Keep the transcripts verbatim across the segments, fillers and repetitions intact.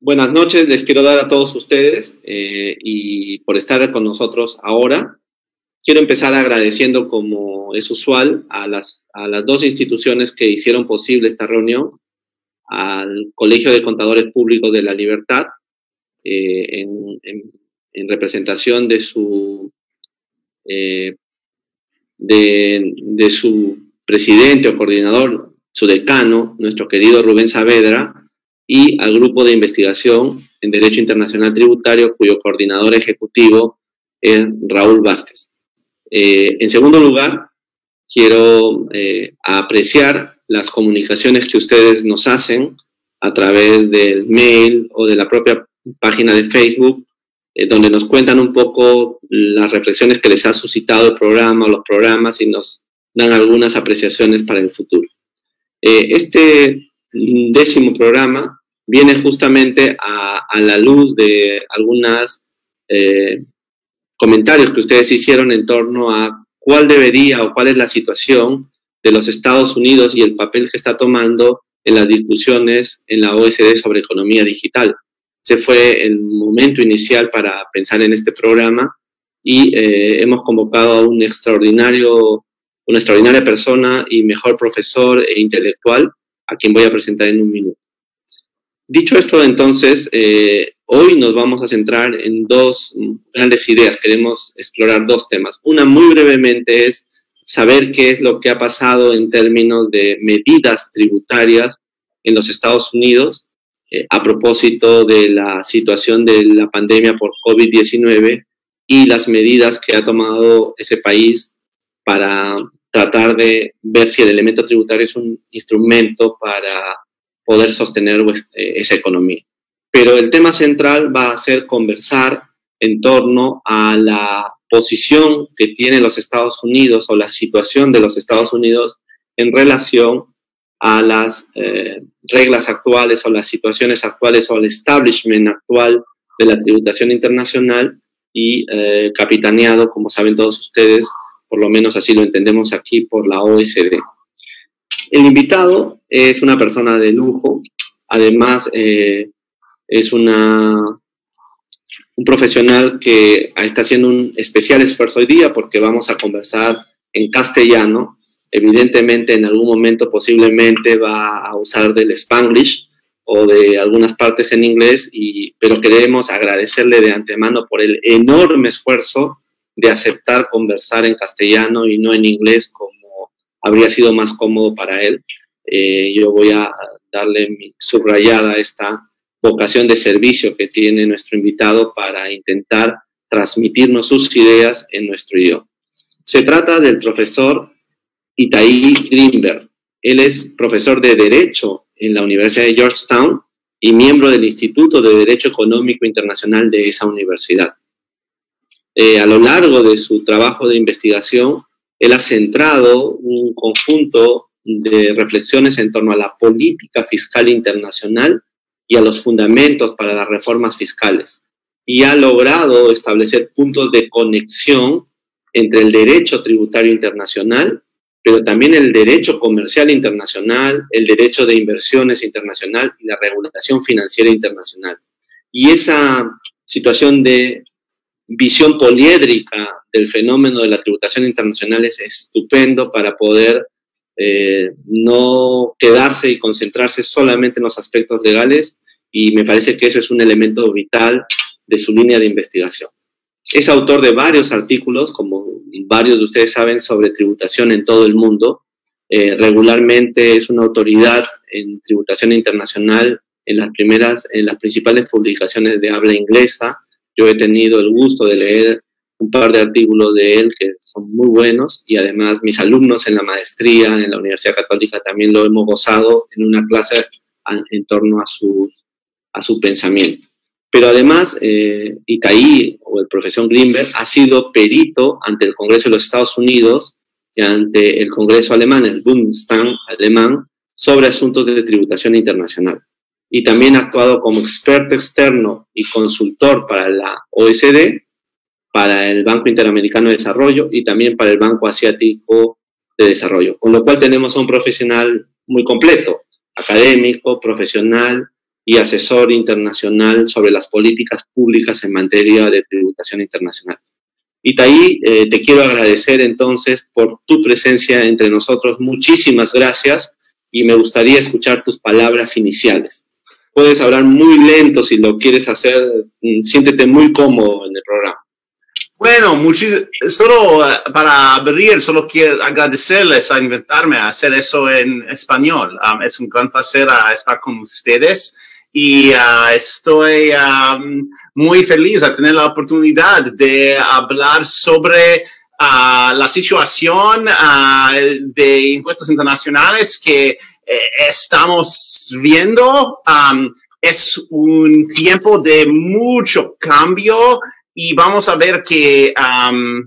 Buenas noches, les quiero dar a todos ustedes eh, y por estar con nosotros ahora. Quiero empezar agradeciendo, como es usual, a las, a las dos instituciones que hicieron posible esta reunión, al Colegio de Contadores Públicos de la Libertad, eh, en, en, en representación de su, eh, de, de su presidente o coordinador, su decano, nuestro querido Rubén Saavedra, y al Grupo de Investigación en Derecho Internacional Tributario, cuyo coordinador ejecutivo es Raúl Vázquez. Eh, en segundo lugar, quiero eh, apreciar las comunicaciones que ustedes nos hacen a través del mail o de la propia página de Facebook, eh, donde nos cuentan un poco las reflexiones que les ha suscitado el programa o los programas y nos dan algunas apreciaciones para el futuro. Eh, este décimo programa viene justamente a, a la luz de algunos eh, comentarios que ustedes hicieron en torno a cuál debería o cuál es la situación de los Estados Unidos y el papel que está tomando en las discusiones en la O E C D sobre economía digital. Ese fue el momento inicial para pensar en este programa y eh, hemos convocado a un extraordinario, una extraordinaria persona y mejor profesor e intelectual, a quien voy a presentar en un minuto. Dicho esto, entonces, eh, hoy nos vamos a centrar en dos grandes ideas. Queremos explorar dos temas. Una, muy brevemente, es saber qué es lo que ha pasado en términos de medidas tributarias en los Estados Unidos eh, a propósito de la situación de la pandemia por COVID diecinueve y las medidas que ha tomado ese país para tratar de ver si el elemento tributario es un instrumento para poder sostener pues, eh, esa economía. Pero el tema central va a ser conversar en torno a la posición que tienen los Estados Unidos o la situación de los Estados Unidos en relación a las eh, reglas actuales o las situaciones actuales o el establishment actual de la tributación internacional y eh, capitaneado, como saben todos ustedes, por lo menos así lo entendemos aquí, por la O E C D. El invitado es una persona de lujo, además eh, es una, un profesional que está haciendo un especial esfuerzo hoy día porque vamos a conversar en castellano. Evidentemente en algún momento posiblemente va a usar del Spanglish o de algunas partes en inglés, y, pero queremos agradecerle de antemano por el enorme esfuerzo de aceptar conversar en castellano y no en inglés como habría sido más cómodo para él. Eh, yo voy a darle mi subrayada a esta vocación de servicio que tiene nuestro invitado para intentar transmitirnos sus ideas en nuestro idioma. Se trata del profesor Itai Greenberg. Él es profesor de Derecho en la Universidad de Georgetown y miembro del Instituto de Derecho Económico Internacional de esa universidad. Eh, a lo largo de su trabajo de investigación, él ha centrado un conjunto de reflexiones en torno a la política fiscal internacional y a los fundamentos para las reformas fiscales, y ha logrado establecer puntos de conexión entre el derecho tributario internacional, pero también el derecho comercial internacional, el derecho de inversiones internacional y la regulación financiera internacional. Y esa situación de visión poliédrica del fenómeno de la tributación internacional es estupendo para poder eh, no quedarse y concentrarse solamente en los aspectos legales, y me parece que eso es un elemento vital de su línea de investigación. Es autor de varios artículos, como varios de ustedes saben, sobre tributación en todo el mundo. Eh, regularmente es una autoridad en tributación internacional en las primeras, en las principales publicaciones de habla inglesa. Yo he tenido el gusto de leer un par de artículos de él que son muy buenos, y además mis alumnos en la maestría en la Universidad Católica también lo hemos gozado en una clase en torno a, sus, a su pensamiento. Pero además, eh, Itai, o el profesor Greenberg, ha sido perito ante el Congreso de los Estados Unidos y ante el Congreso alemán, el Bundestag alemán, sobre asuntos de tributación internacional. Y también ha actuado como experto externo y consultor para la O E C D, para el Banco Interamericano de Desarrollo y también para el Banco Asiático de Desarrollo. Con lo cual tenemos a un profesional muy completo, académico, profesional, y asesor internacional sobre las políticas públicas en materia de tributación internacional. Itaí, eh, te quiero agradecer entonces por tu presencia entre nosotros. Muchísimas gracias y me gustaría escuchar tus palabras iniciales. Puedes hablar muy lento si lo quieres hacer, siéntete muy cómodo en el programa. Bueno, solo uh, para abrir, solo quiero agradecerles a invitarme a hacer eso en español. Um, es un gran placer uh, estar con ustedes y uh, estoy um, muy feliz de tener la oportunidad de hablar sobre uh, la situación uh, de impuestos internacionales que eh, estamos viendo. Um, es un tiempo de mucho cambio. Y vamos a ver que um,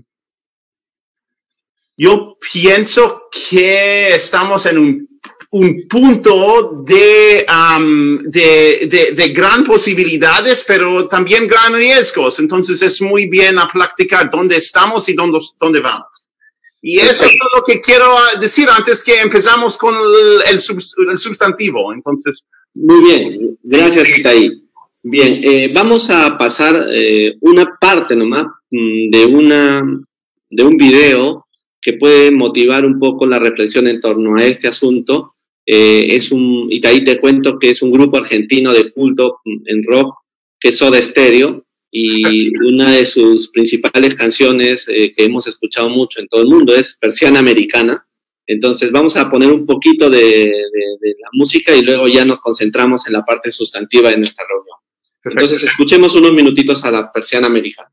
yo pienso que estamos en un, un punto de, um, de, de, de gran posibilidades, pero también gran riesgos. Entonces es muy bien a practicar dónde estamos y dónde, dónde vamos. Y eso es lo que quiero decir antes que empezamos con el, el, sub, el sustantivo. Entonces, muy bien, gracias, Itaí. Bien, eh, vamos a pasar eh, una parte nomás de, una, de un video que puede motivar un poco la reflexión en torno a este asunto. Eh, es un, y ahí te cuento que es un grupo argentino de culto en rock, que es Soda Stereo, y una de sus principales canciones eh, que hemos escuchado mucho en todo el mundo es Persiana Americana. Entonces vamos a poner un poquito de, de, de la música y luego ya nos concentramos en la parte sustantiva de nuestra reunión. Perfecto. Entonces escuchemos unos minutitos a la Persiana Americana.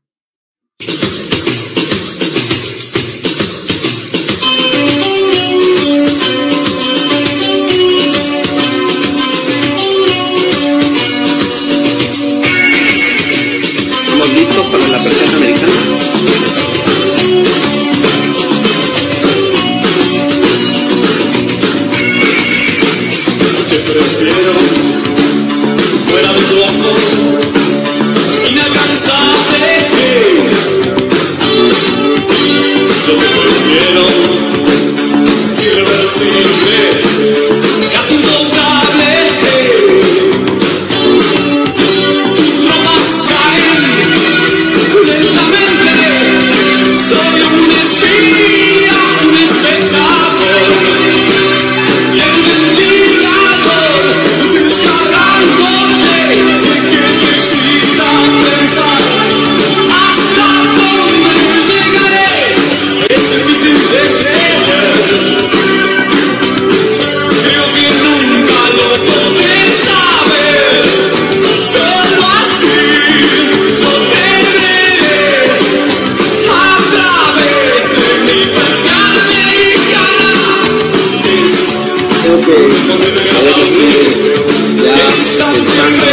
¿Estamos listos para la Persiana Americana? Te prefiero fuera de tu amor inalcanzable. Yo te prefiero irreversible, casi intocable. Tus ropas caen lentamente. Soy un espía, un espectador, y el ventilador descargándote. Sé que te excita pensar hasta dónde llegaré. Es difícil de creer. Creo que nunca lo podré saber. Solo así yo te veré a través de mi persiana americana. Creo que Donde me a ver, eh, ya pensando,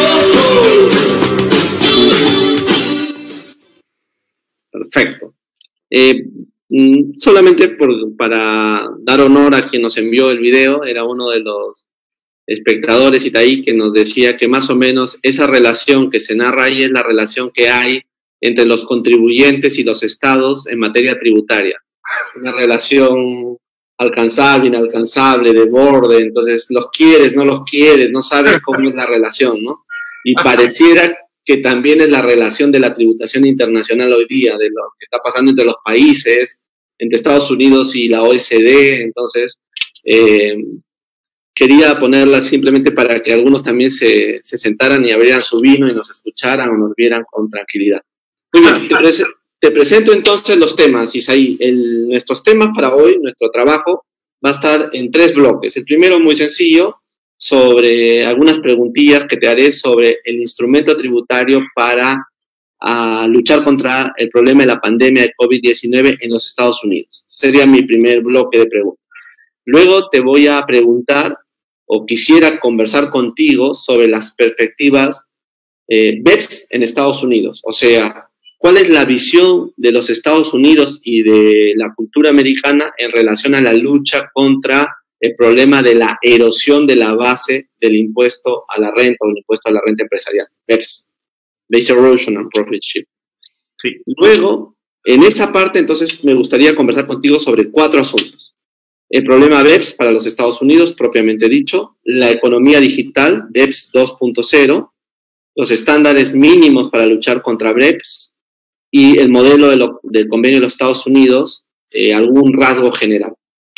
perfecto. Eh, mm, solamente por, para dar honor a quien nos envió el video, era uno de los espectadores Itaí que nos decía que más o menos esa relación que se narra ahí es la relación que hay entre los contribuyentes y los estados en materia tributaria. Una relación alcanzable, inalcanzable, de borde, entonces los quieres, no los quieres, no sabes cómo es la relación, ¿no? Y pareciera que también es la relación de la tributación internacional hoy día, de lo que está pasando entre los países, entre Estados Unidos y la O E C D. Entonces, eh, quería ponerla simplemente para que algunos también se, se sentaran y abrieran su vino y nos escucharan o nos vieran con tranquilidad. Muy bien, te, pre te presento entonces los temas, Isaí. El, nuestros temas para hoy, nuestro trabajo, va a estar en tres bloques. El primero, muy sencillo, sobre algunas preguntillas que te haré sobre el instrumento tributario para a, luchar contra el problema de la pandemia de COVID diecinueve en los Estados Unidos. Sería mi primer bloque de preguntas. Luego te voy a preguntar, o quisiera conversar contigo sobre las perspectivas eh, B E P S en Estados Unidos. O sea, ¿cuál es la visión de los Estados Unidos y de la cultura americana en relación a la lucha contra el problema de la erosión de la base del impuesto a la renta o el impuesto a la renta empresarial? B E P S, Base Erosion and Profit Shifting. Sí. Luego, en esa parte, entonces, me gustaría conversar contigo sobre cuatro asuntos. el problema BEPS para los Estados Unidos, propiamente dicho, la economía digital, BEPS dos punto cero, los estándares mínimos para luchar contra BEPS y el modelo de lo, del convenio de los Estados Unidos, eh, algún rasgo general.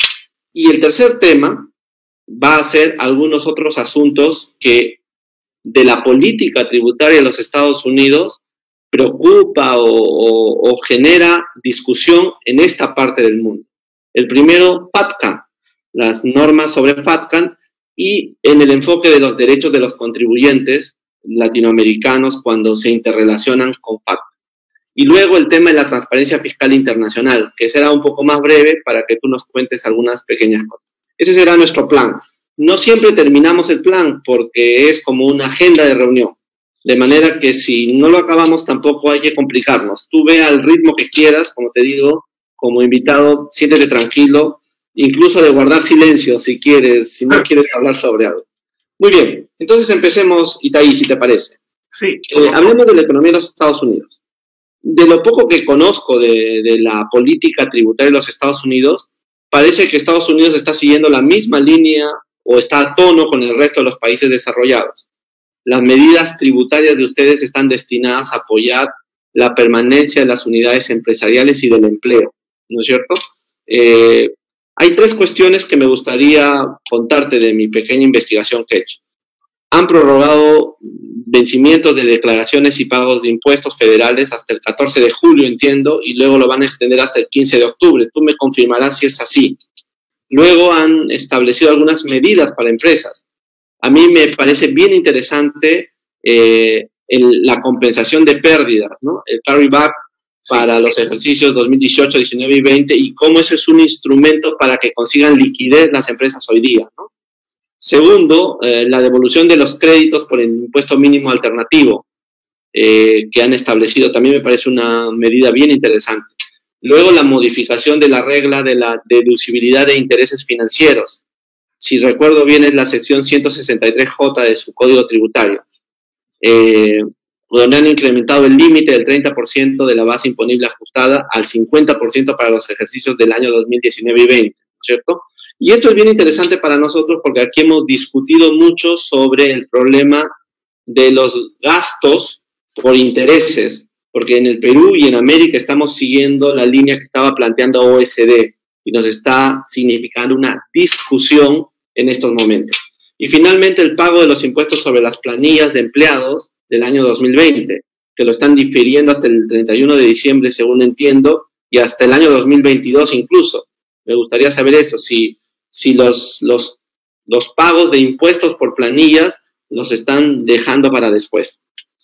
Y el tercer tema va a ser algunos otros asuntos que de la política tributaria de los Estados Unidos preocupa o, o, o genera discusión en esta parte del mundo. El primero, FATCA, las normas sobre FATCA y en el enfoque de los derechos de los contribuyentes latinoamericanos cuando se interrelacionan con FATCA. Y luego el tema de la transparencia fiscal internacional, que será un poco más breve para que tú nos cuentes algunas pequeñas cosas. Ese será nuestro plan. No siempre terminamos el plan porque es como una agenda de reunión. De manera que si no lo acabamos tampoco hay que complicarnos. Tú ve al ritmo que quieras, como te digo, como invitado, siéntete tranquilo, incluso de guardar silencio si quieres, si no quieres hablar sobre algo. Muy bien, entonces empecemos, Itaí, si te parece. Sí. Eh, hablemos de la economía de los Estados Unidos. De lo poco que conozco de, de la política tributaria de los Estados Unidos, parece que Estados Unidos está siguiendo la misma línea o está a tono con el resto de los países desarrollados. Las medidas tributarias de ustedes están destinadas a apoyar la permanencia de las unidades empresariales y del empleo, ¿no es cierto? Eh, hay tres cuestiones que me gustaría contarte de mi pequeña investigación que he hecho. Han prorrogado vencimientos de declaraciones y pagos de impuestos federales hasta el catorce de julio, entiendo, y luego lo van a extender hasta el quince de octubre. Tú me confirmarás si es así. Luego han establecido algunas medidas para empresas. A mí me parece bien interesante eh, el, la compensación de pérdidas, ¿no? El carryback para los ejercicios dos mil dieciocho, diecinueve y veinte y cómo ese es un instrumento para que consigan liquidez las empresas hoy día, ¿no? Segundo, eh, la devolución de los créditos por el impuesto mínimo alternativo eh, que han establecido también me parece una medida bien interesante. Luego, la modificación de la regla de la deducibilidad de intereses financieros. Si recuerdo bien, es la sección ciento sesenta y tres J de su Código Tributario, eh, donde han incrementado el límite del treinta por ciento de la base imponible ajustada al cincuenta por ciento para los ejercicios del año dos mil diecinueve y veinte, ¿cierto? Y esto es bien interesante para nosotros porque aquí hemos discutido mucho sobre el problema de los gastos por intereses, porque en el Perú y en América estamos siguiendo la línea que estaba planteando O E C D y nos está significando una discusión en estos momentos. Y finalmente el pago de los impuestos sobre las planillas de empleados del año dos mil veinte, que lo están difiriendo hasta el treinta y uno de diciembre, según entiendo, y hasta el año dos mil veintidós incluso. Me gustaría saber eso, si, si los, los, los pagos de impuestos por planillas los están dejando para después.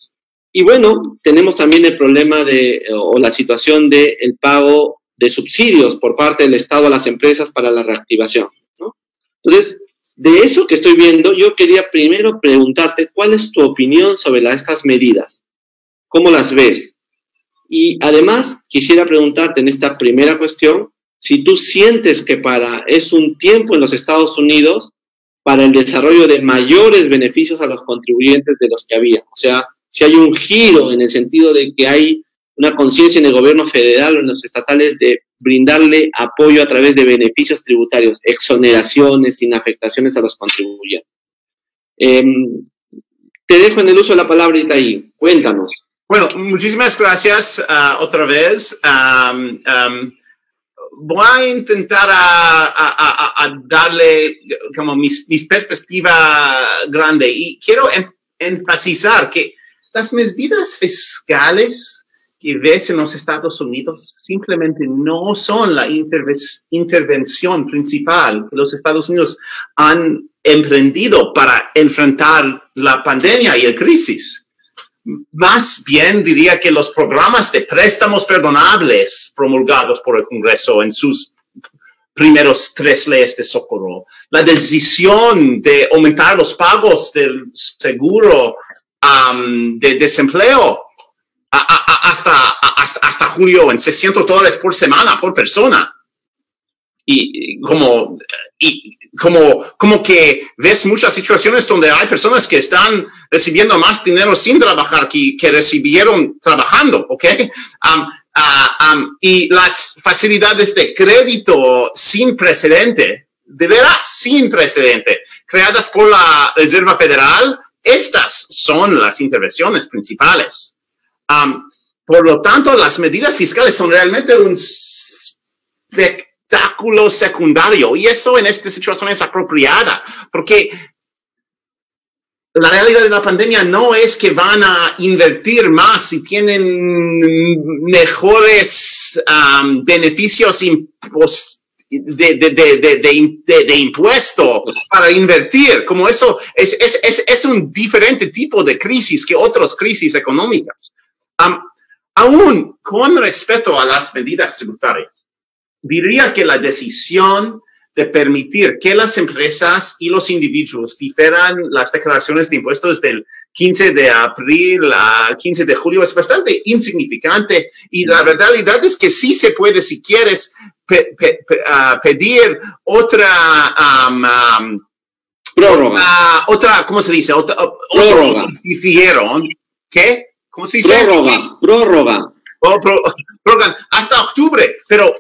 Y bueno, tenemos también el problema de, o la situación de el pago de subsidios por parte del Estado a las empresas para la reactivación, ¿no? Entonces, de eso que estoy viendo, yo quería primero preguntarte cuál es tu opinión sobre la, estas medidas, cómo las ves. Y además, quisiera preguntarte en esta primera cuestión, si tú sientes que para, es un tiempo en los Estados Unidos para el desarrollo de mayores beneficios a los contribuyentes de los que había. O sea, si hay un giro en el sentido de que hay una conciencia en el gobierno federal o en los estatales de brindarle apoyo a través de beneficios tributarios, exoneraciones, sin afectaciones a los contribuyentes. Eh, te dejo en el uso de la palabra, Itaí. Cuéntanos. Bueno, muchísimas gracias uh, otra vez. Um, um, voy a intentar a, a, a, a darle como mi, mi perspectiva grande y quiero em, enfatizar que las medidas fiscales que ves en los Estados Unidos simplemente no son la intervención principal que los Estados Unidos han emprendido para enfrentar la pandemia y la crisis. Más bien diría que los programas de préstamos perdonables promulgados por el Congreso en sus primeros tres leyes de socorro, la decisión de aumentar los pagos del seguro um, de desempleo a, a, a, hasta, a, hasta, hasta julio en seiscientos dólares por semana, por persona. Y, y como, y como, como que ves muchas situaciones donde hay personas que están recibiendo más dinero sin trabajar que, que recibieron trabajando, ¿ok? Um, uh, um, y las facilidades de crédito sin precedente, de veras sin precedente, creadas por la Reserva Federal, estas son las intervenciones principales. Um, por lo tanto, las medidas fiscales son realmente un espectáculo secundario, y eso en esta situación es apropiada, porque la realidad de la pandemia no es que van a invertir más y tienen mejores um, beneficios imposibles De, de, de, de, de, de impuesto para invertir, como eso es, es, es, es un diferente tipo de crisis que otras crisis económicas. Um, aún con respecto a las medidas tributarias, diría que la decisión de permitir que las empresas y los individuos diferan las declaraciones de impuestos del quince de abril al quince de julio es bastante insignificante, y la realidad es que sí se puede, si quieres, Pe, pe, pe, uh, pedir otra um, um, prórroga. Otra, otra, ¿cómo se dice? Otra, prórroga. Dijeron, ¿qué? ¿Cómo se dice? Prórroga, prórroga. Oh, pro, prórroga hasta octubre, pero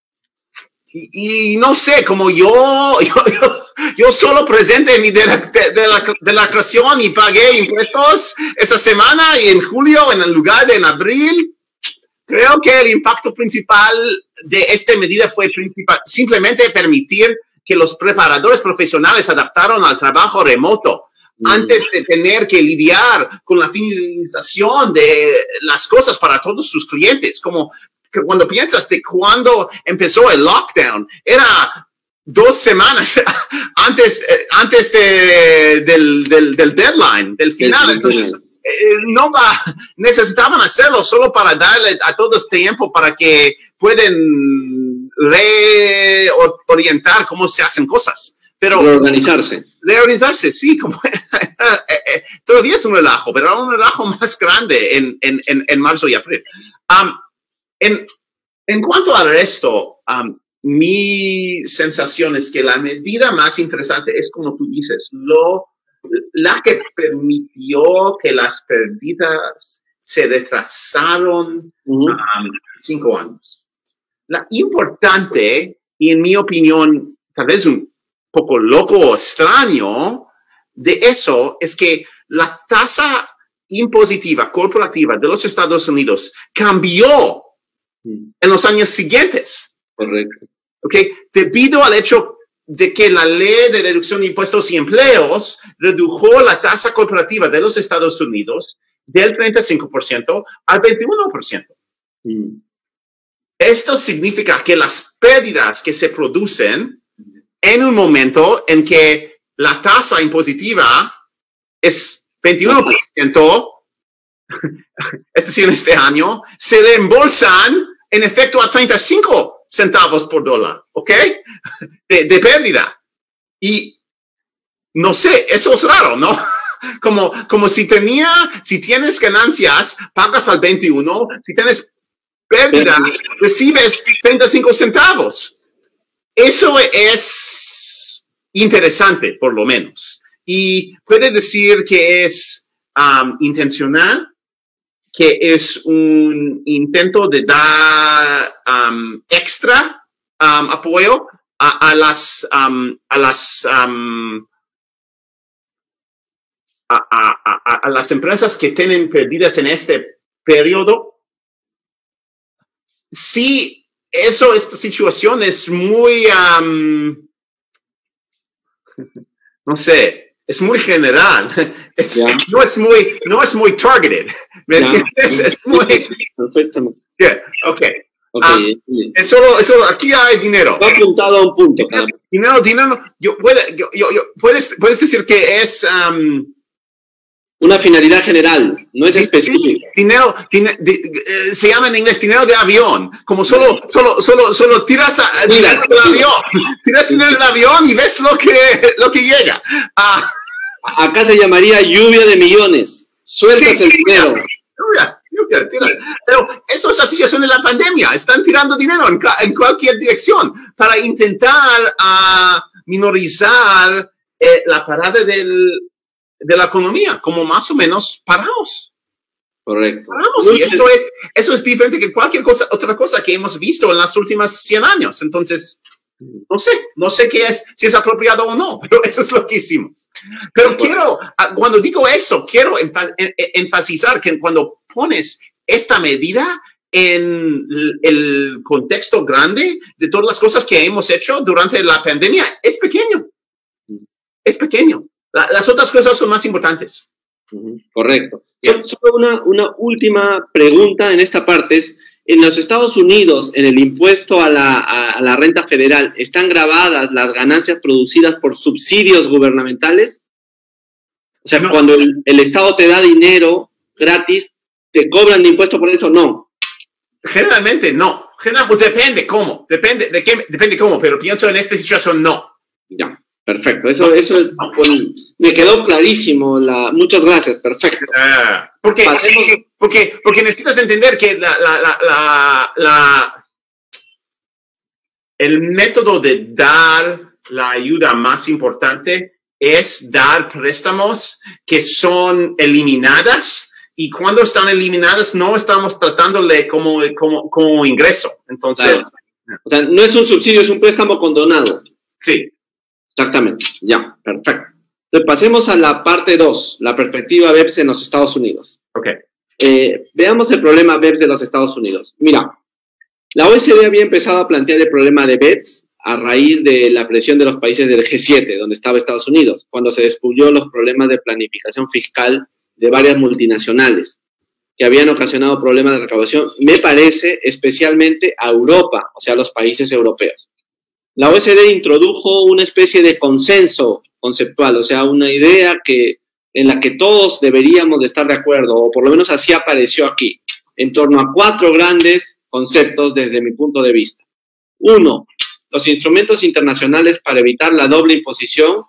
y, y no sé, como yo, yo, yo, yo solo presenté mi declaración y pagué impuestos esa semana y en julio en lugar de en abril. Creo que el impacto principal de esta medida fue principal, simplemente permitir que los preparadores profesionales adaptaron al trabajo remoto mm. antes de tener que lidiar con la finalización de las cosas para todos sus clientes. Como que cuando piensas de cuando empezó el lockdown, era dos semanas antes, antes de, del, del, del deadline, del final. Entonces, no va, necesitaban hacerlo solo para darle a todos tiempo para que puedan reorientar cómo se hacen cosas. Pero reorganizarse. Reorganizarse, sí, como todavía es un relajo, pero era un relajo más grande en, en, en, en marzo y abril. Um, en, en cuanto al resto, um, mi sensación es que la medida más interesante es, como tú dices, lo la que permitió que las pérdidas se retrasaron uh-huh. um, cinco años. La importante, y en mi opinión, tal vez un poco loco o extraño de eso, es que la tasa impositiva corporativa de los Estados Unidos cambió uh-huh. en los años siguientes. Correcto. Okay, debido al hecho de que la ley de reducción de impuestos y empleos redujo la tasa corporativa de los Estados Unidos del treinta y cinco por ciento al veintiuno por ciento. Mm. Esto significa que las pérdidas que se producen en un momento en que la tasa impositiva es veintiuno por ciento, es decir, en este año, se reembolsan en efecto a treinta y cinco centavos por dólar, ¿ok? De, de pérdida. Y no sé, eso es raro, ¿no? Como, como si tenía, si tienes ganancias, pagas al veintiuno, si tienes pérdidas, recibes treinta y cinco centavos. Eso es interesante, por lo menos. Y puede decir que es um, intencional, que es un intento de dar um, extra um, apoyo a, a las um, a las um, a, a, a, a las empresas que tienen pérdidas en este periodo. Sí, eso, esta situación es muy um, no sé. Es muy general, es, yeah. no, es muy, no es muy targeted, ¿me yeah. entiendes? Es muy... Perfectamente. Yeah, okay. Okay. Um, es solo, es solo, aquí hay dinero. Está apuntado a un punto. Dinero, dinero, dinero yo, puede, yo, yo, yo, puedes, puedes decir que es... Um, una finalidad general, no es específica. Dinero, dinero di, eh, se llama en inglés dinero de avión, como solo, solo, solo, solo tiras a, dinero del avión, tiras dinero del avión y ves lo que, lo que llega. Uh, Acá se llamaría lluvia de millones. Sueltas sí, el dinero. Lluvia, lluvia, tira. Pero eso es la situación de la pandemia. Están tirando dinero en, en cualquier dirección para intentar uh, minorizar eh, la parada del, de la economía, como más o menos paramos. Correcto. Vamos, y esto es, eso es diferente que cualquier cosa, otra cosa que hemos visto en las últimas cien años. Entonces, no sé, no sé qué es, si es apropiado o no, pero eso es lo que hicimos. Pero quiero, cuando digo eso, quiero enfatizar que cuando pones esta medida en el contexto grande de todas las cosas que hemos hecho durante la pandemia, es pequeño. Es pequeño. Las otras cosas son más importantes. Correcto. Yeah. Solo una, una última pregunta en esta parte es, en los Estados Unidos, en el impuesto a la, a, a la renta federal, ¿están grabadas las ganancias producidas por subsidios gubernamentales? O sea, no. Cuando el, el Estado te da dinero gratis, ¿te cobran de impuesto por eso? No. Generalmente no. Generalmente, pues depende cómo. Depende de qué, depende cómo, pero pienso en esta situación no. Ya. Perfecto, eso, eso con, me quedó clarísimo. La, muchas gracias, perfecto. Uh, porque, porque, porque, porque necesitas entender que la, la, la, la, la, el método de dar la ayuda más importante es dar préstamos que son eliminadas, y cuando están eliminadas no estamos tratándole como, como, como ingreso. Entonces, claro. O sea, no es un subsidio, es un préstamo condonado. Sí. Exactamente, ya, perfecto. Entonces, pasemos a la parte dos, la perspectiva B E P S en los Estados Unidos. Ok. Eh, veamos el problema B E P S de los Estados Unidos. Mira, la O E C D había empezado a plantear el problema de B E P S a raíz de la presión de los países del G siete, donde estaba Estados Unidos, cuando se descubrió los problemas de planificación fiscal de varias multinacionales que habían ocasionado problemas de recaudación, me parece, especialmente a Europa, o sea, a los países europeos. La O E C D introdujo una especie de consenso conceptual, o sea, una idea que, en la que todos deberíamos de estar de acuerdo, o por lo menos así apareció aquí, en torno a cuatro grandes conceptos desde mi punto de vista. Uno, los instrumentos internacionales para evitar la doble imposición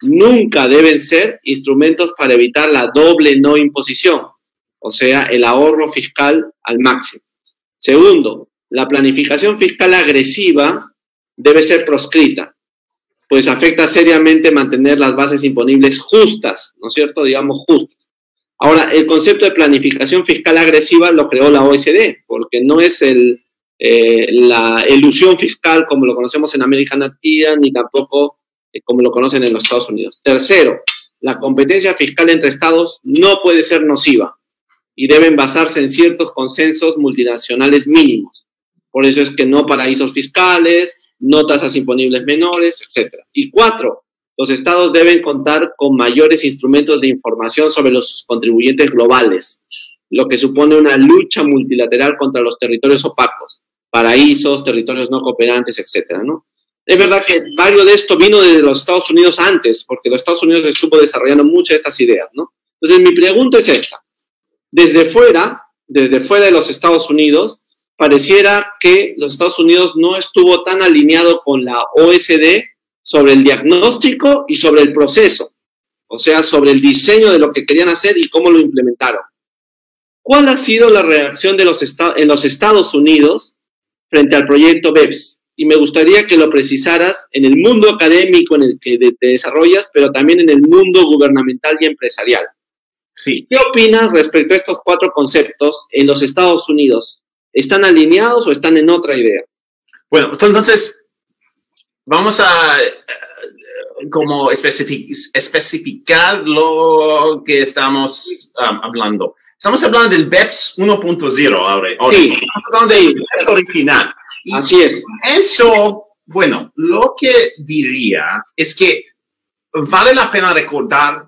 nunca deben ser instrumentos para evitar la doble no imposición, o sea, el ahorro fiscal al máximo. Segundo, la planificación fiscal agresiva debe ser proscrita, pues afecta seriamente mantener las bases imponibles justas, ¿no es cierto? Digamos justas. Ahora, el concepto de planificación fiscal agresiva lo creó la O E C D, porque no es el, eh, la elusión fiscal como lo conocemos en América Latina, ni tampoco eh, como lo conocen en los Estados Unidos. Tercero, la competencia fiscal entre estados no puede ser nociva y deben basarse en ciertos consensos multinacionales mínimos. Por eso es que no paraísos fiscales, no tasas imponibles menores, etcétera. Y cuatro, los estados deben contar con mayores instrumentos de información sobre los contribuyentes globales, lo que supone una lucha multilateral contra los territorios opacos, paraísos, territorios no cooperantes, etcétera, ¿no? Es verdad que varios de esto vino de los Estados Unidos antes, porque los Estados Unidos estuvo desarrollando muchas de estas ideas, ¿no? Entonces, mi pregunta es esta. Desde fuera, desde fuera de los Estados Unidos, pareciera que los Estados Unidos no estuvo tan alineado con la O E C D sobre el diagnóstico y sobre el proceso, o sea, sobre el diseño de lo que querían hacer y cómo lo implementaron. ¿Cuál ha sido la reacción de los en los Estados Unidos frente al proyecto B E P S? Y me gustaría que lo precisaras en el mundo académico en el que te desarrollas, pero también en el mundo gubernamental y empresarial. Sí. ¿Qué opinas respecto a estos cuatro conceptos en los Estados Unidos? ¿Están alineados o están en otra idea? Bueno, entonces vamos a uh, como especific especificar lo que estamos um, hablando. Estamos hablando del B E P S uno punto cero ahora. ahora. Sí. Estamos hablando del B E P S original. Y así es. Eso, bueno, lo que diría es que vale la pena recordar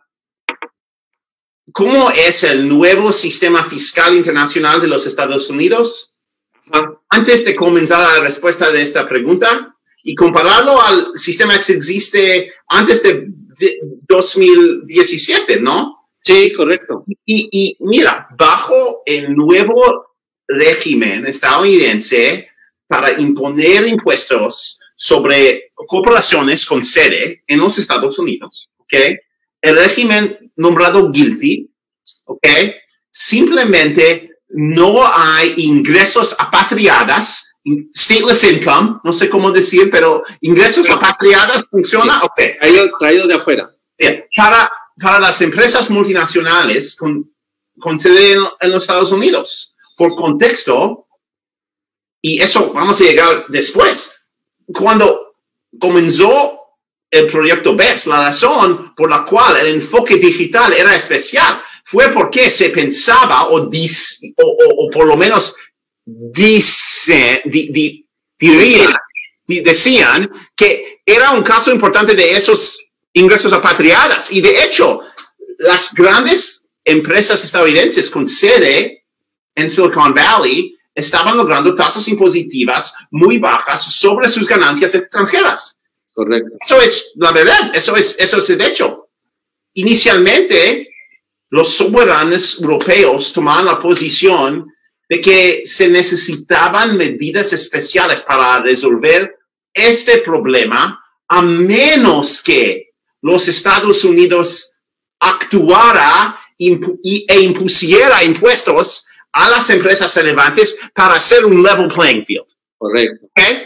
cómo es el nuevo sistema fiscal internacional de los Estados Unidos. Antes de comenzar la respuesta de esta pregunta y compararlo al sistema que existe antes de, de dos mil diecisiete, ¿no? Sí, correcto. Y, y mira, bajo el nuevo régimen estadounidense para imponer impuestos sobre corporaciones con sede en los Estados Unidos, ¿ok? El régimen nombrado GILTI, ¿ok? Simplemente no hay ingresos apatriadas, stateless income, no sé cómo decir, pero ingresos pero, apatriadas funciona, sí, ok. Traído, traído de afuera. Para, para las empresas multinacionales con con sede en, en los Estados Unidos. Por contexto, y eso vamos a llegar después, cuando comenzó el proyecto B E P S, la razón por la cual el enfoque digital era especial fue porque se pensaba, o, dis, o, o, o por lo menos dice, di, di, dirían, di, decían que era un caso importante de esos ingresos repatriados. Y de hecho, las grandes empresas estadounidenses con sede en Silicon Valley estaban logrando tasas impositivas muy bajas sobre sus ganancias extranjeras. Correcto. Eso es la verdad, eso es, eso es el hecho. Inicialmente, los soberanos europeos tomaron la posición de que se necesitaban medidas especiales para resolver este problema, a menos que los Estados Unidos actuara impu y, e impusiera impuestos a las empresas relevantes para hacer un level playing field. Correcto. ¿Okay?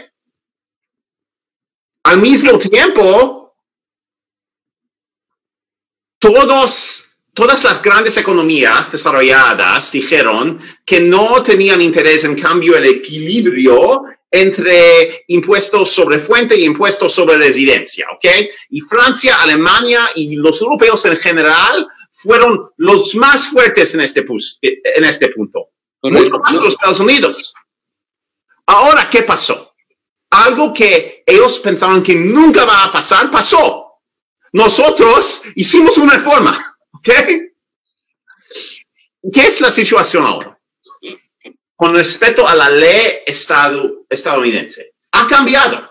Al mismo tiempo, todos, todas las grandes economías desarrolladas dijeron que no tenían interés en cambio el equilibrio entre impuestos sobre fuente y impuestos sobre residencia, ¿ok? Y Francia, Alemania y los europeos en general fueron los más fuertes en este, en este punto. Correcto. Mucho más que los Estados Unidos. Ahora, ¿qué pasó? Algo que ellos pensaban que nunca va a pasar, pasó. Nosotros hicimos una reforma, ¿ok? ¿Qué es la situación ahora? Con respecto a la ley estado, estadounidense, ha cambiado.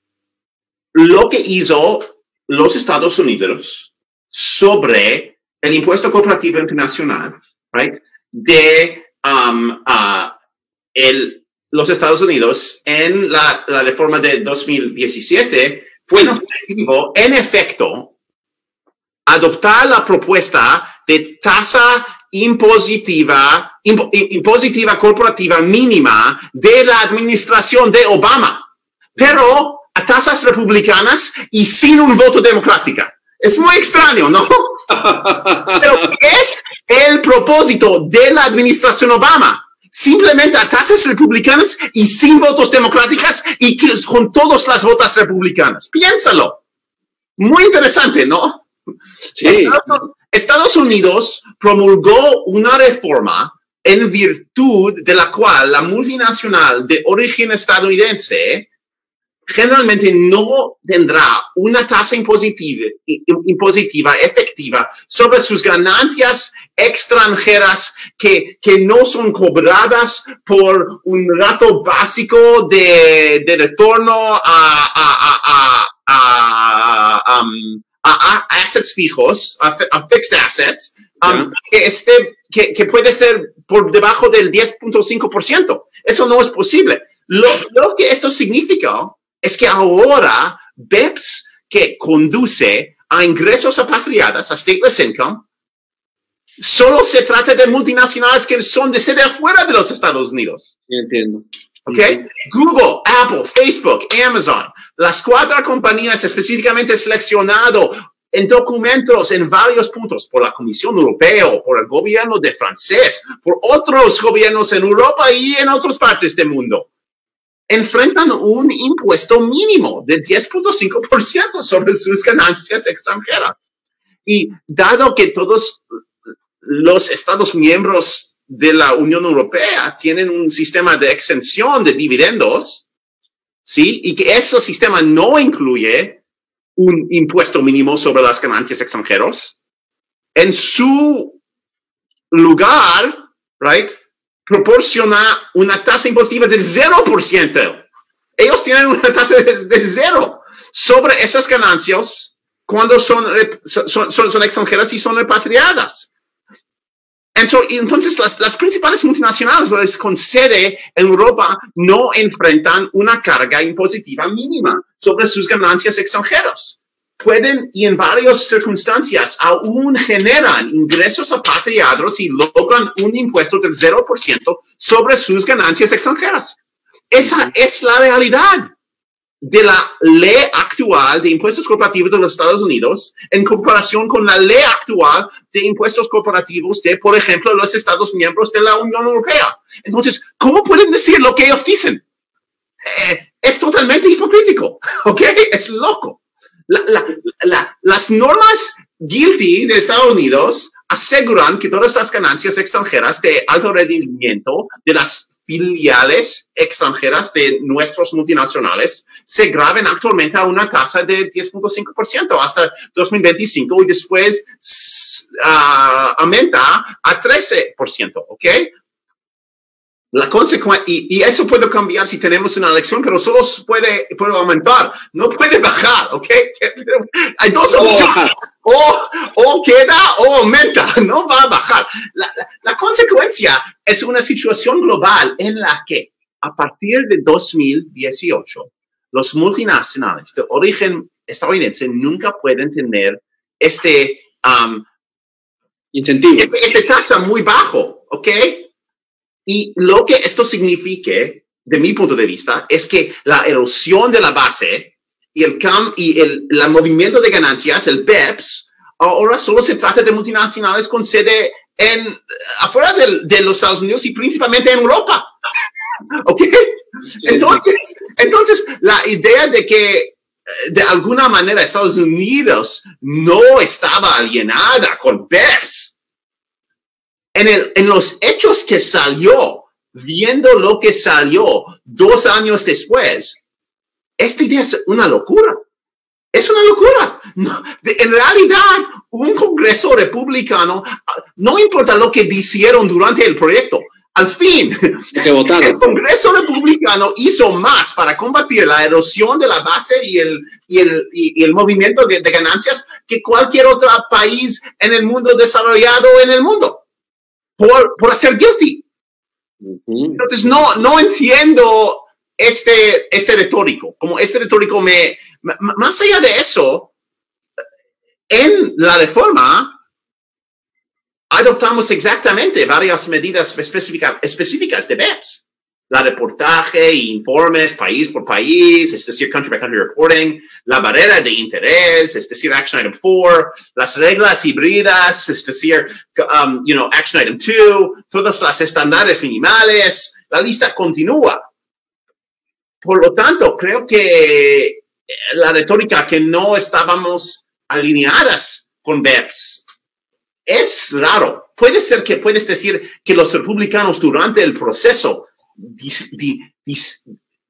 Lo que hizo los Estados Unidos sobre el impuesto corporativo internacional, right, de um, uh, el, los Estados Unidos en la, la reforma de dos mil diecisiete fue el objetivo, en efecto, adoptar la propuesta de tasa impositiva, imp, impositiva corporativa mínima de la administración de Obama, pero a tasas republicanas y sin un voto democrático. Es muy extraño, ¿no? Pero es el propósito de la administración Obama. Simplemente a tasas republicanas y sin votos democráticas y que, con todas las votas republicanas. Piénsalo. Muy interesante, ¿no? Sí. Estados, Estados Unidos promulgó una reforma en virtud de la cual la multinacional de origen estadounidense generalmente no tendrá una tasa impositiva, impositiva efectiva sobre sus ganancias extranjeras que, que no son cobradas por un rato básico de, de retorno a, a, a, a, a, um, a, a assets fijos, a, a fixed assets, um, yeah. que, este, que, que puede ser por debajo del diez punto cinco por ciento. Eso no es posible. Lo, lo que esto significa es que ahora B E P S, que conduce a ingresos repatriados, a stateless income, solo se trata de multinacionales que son de sede afuera de los Estados Unidos. Entiendo. ¿Ok? Google, Apple, Facebook, Amazon, las cuatro compañías específicamente seleccionado en documentos en varios puntos por la Comisión Europea, por el gobierno de francés, por otros gobiernos en Europa y en otras partes del mundo, enfrentan un impuesto mínimo de diez punto cinco por ciento sobre sus ganancias extranjeras. Y dado que todos los Estados miembros de la Unión Europea tienen un sistema de exención de dividendos, ¿sí? Y que ese sistema no incluye un impuesto mínimo sobre las ganancias extranjeras, en su lugar, right, proporciona una tasa impositiva del cero por ciento. Ellos tienen una tasa de, de cero sobre esas ganancias cuando son, son, son, son extranjeras y son repatriadas. Entonces, las, las principales multinacionales las con sede en Europa no enfrentan una carga impositiva mínima sobre sus ganancias extranjeras. Pueden, y en varias circunstancias, aún generan ingresos repatriados y logran un impuesto del cero por ciento sobre sus ganancias extranjeras. Esa es la realidad. de la ley actual de impuestos corporativos de los Estados Unidos en comparación con la ley actual de impuestos corporativos de, por ejemplo, los Estados miembros de la Unión Europea. Entonces, ¿cómo pueden decir lo que ellos dicen? Eh, es totalmente hipocrítico, ¿ok? Es loco. La, la, la, las normas GILTI de Estados Unidos aseguran que todas las ganancias extranjeras de alto rendimiento de las filiales extranjeras de nuestros multinacionales se graben actualmente a una tasa de diez punto cinco por ciento hasta dos mil veinticinco y después uh, aumenta a trece por ciento, ¿ok? La consecuencia, y, y eso puede cambiar si tenemos una elección, pero solo puede, puede aumentar, no puede bajar, ¿ok? Hay dos opciones, o, o queda o aumenta, no va a bajar. La, la, la consecuencia es una situación global en la que a partir de dos mil dieciocho, los multinacionales de origen estadounidense nunca pueden tener este, um, incentivo, este, este tasa muy bajo, ¿ok? Y lo que esto significa, de mi punto de vista, es que la erosión de la base y el cam y el la movimiento de ganancias, el B E P S, ahora solo se trata de multinacionales con sede en afuera de, de los Estados Unidos y principalmente en Europa. ¿Ok? Entonces, entonces, la idea de que de alguna manera Estados Unidos no estaba alienada con B E P S, En, el, en los hechos que salió, viendo lo que salió dos años después, esta idea es una locura. Es una locura. No, de, en realidad, un Congreso republicano, no importa lo que hicieron durante el proyecto, al fin, el Congreso republicano hizo más para combatir la erosión de la base y el, y el, y, y el movimiento de, de ganancias que cualquier otro país en el mundo desarrollado en el mundo. Por, por hacer guilty. Uh-huh. Entonces, no, no entiendo este, este retórico. Como este retórico me, más allá de eso, en la reforma, adoptamos exactamente varias medidas específica, específicas de B E P S. La reportaje, informes, país por país, es decir, country by country reporting, la barrera de interés, es decir, action item four, las reglas híbridas, es decir, um, you know, action item two, todas las estándares minimales, la lista continúa. Por lo tanto, creo que la retórica que no estábamos alineadas con B E P S es raro. Puede ser que puedes decir que los republicanos durante el proceso Dis, di, dis,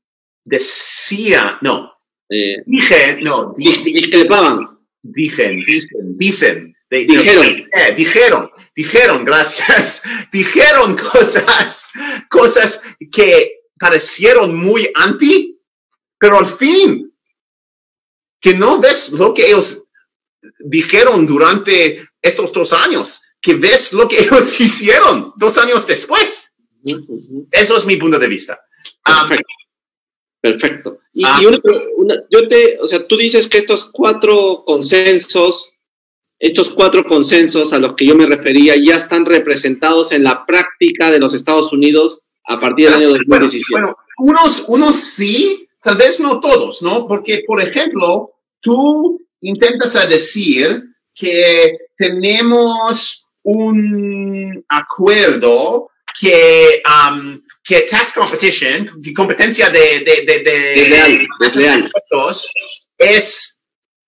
decía, no, eh, dije, no, di, discrepaban. Dijen, dicen, dicen, de, dijeron, no, eh, dijeron, dijeron, gracias, dijeron cosas, cosas que parecieron muy anti, pero al fin, que no ves lo que ellos dijeron durante estos dos años, que ves lo que ellos hicieron dos años después. Eso es mi punto de vista. Perfecto. Um, Perfecto. Y, ah, y una, una, yo te, o sea, tú dices que estos cuatro consensos, estos cuatro consensos a los que yo me refería ya están representados en la práctica de los Estados Unidos a partir del año dos mil diecisiete. Bueno, bueno unos, unos sí, tal vez no todos, ¿no? Porque, por ejemplo, tú intentas a decir que tenemos un acuerdo que, um, que tax competition, que competencia de, de, de, de, desleal, desleal. es,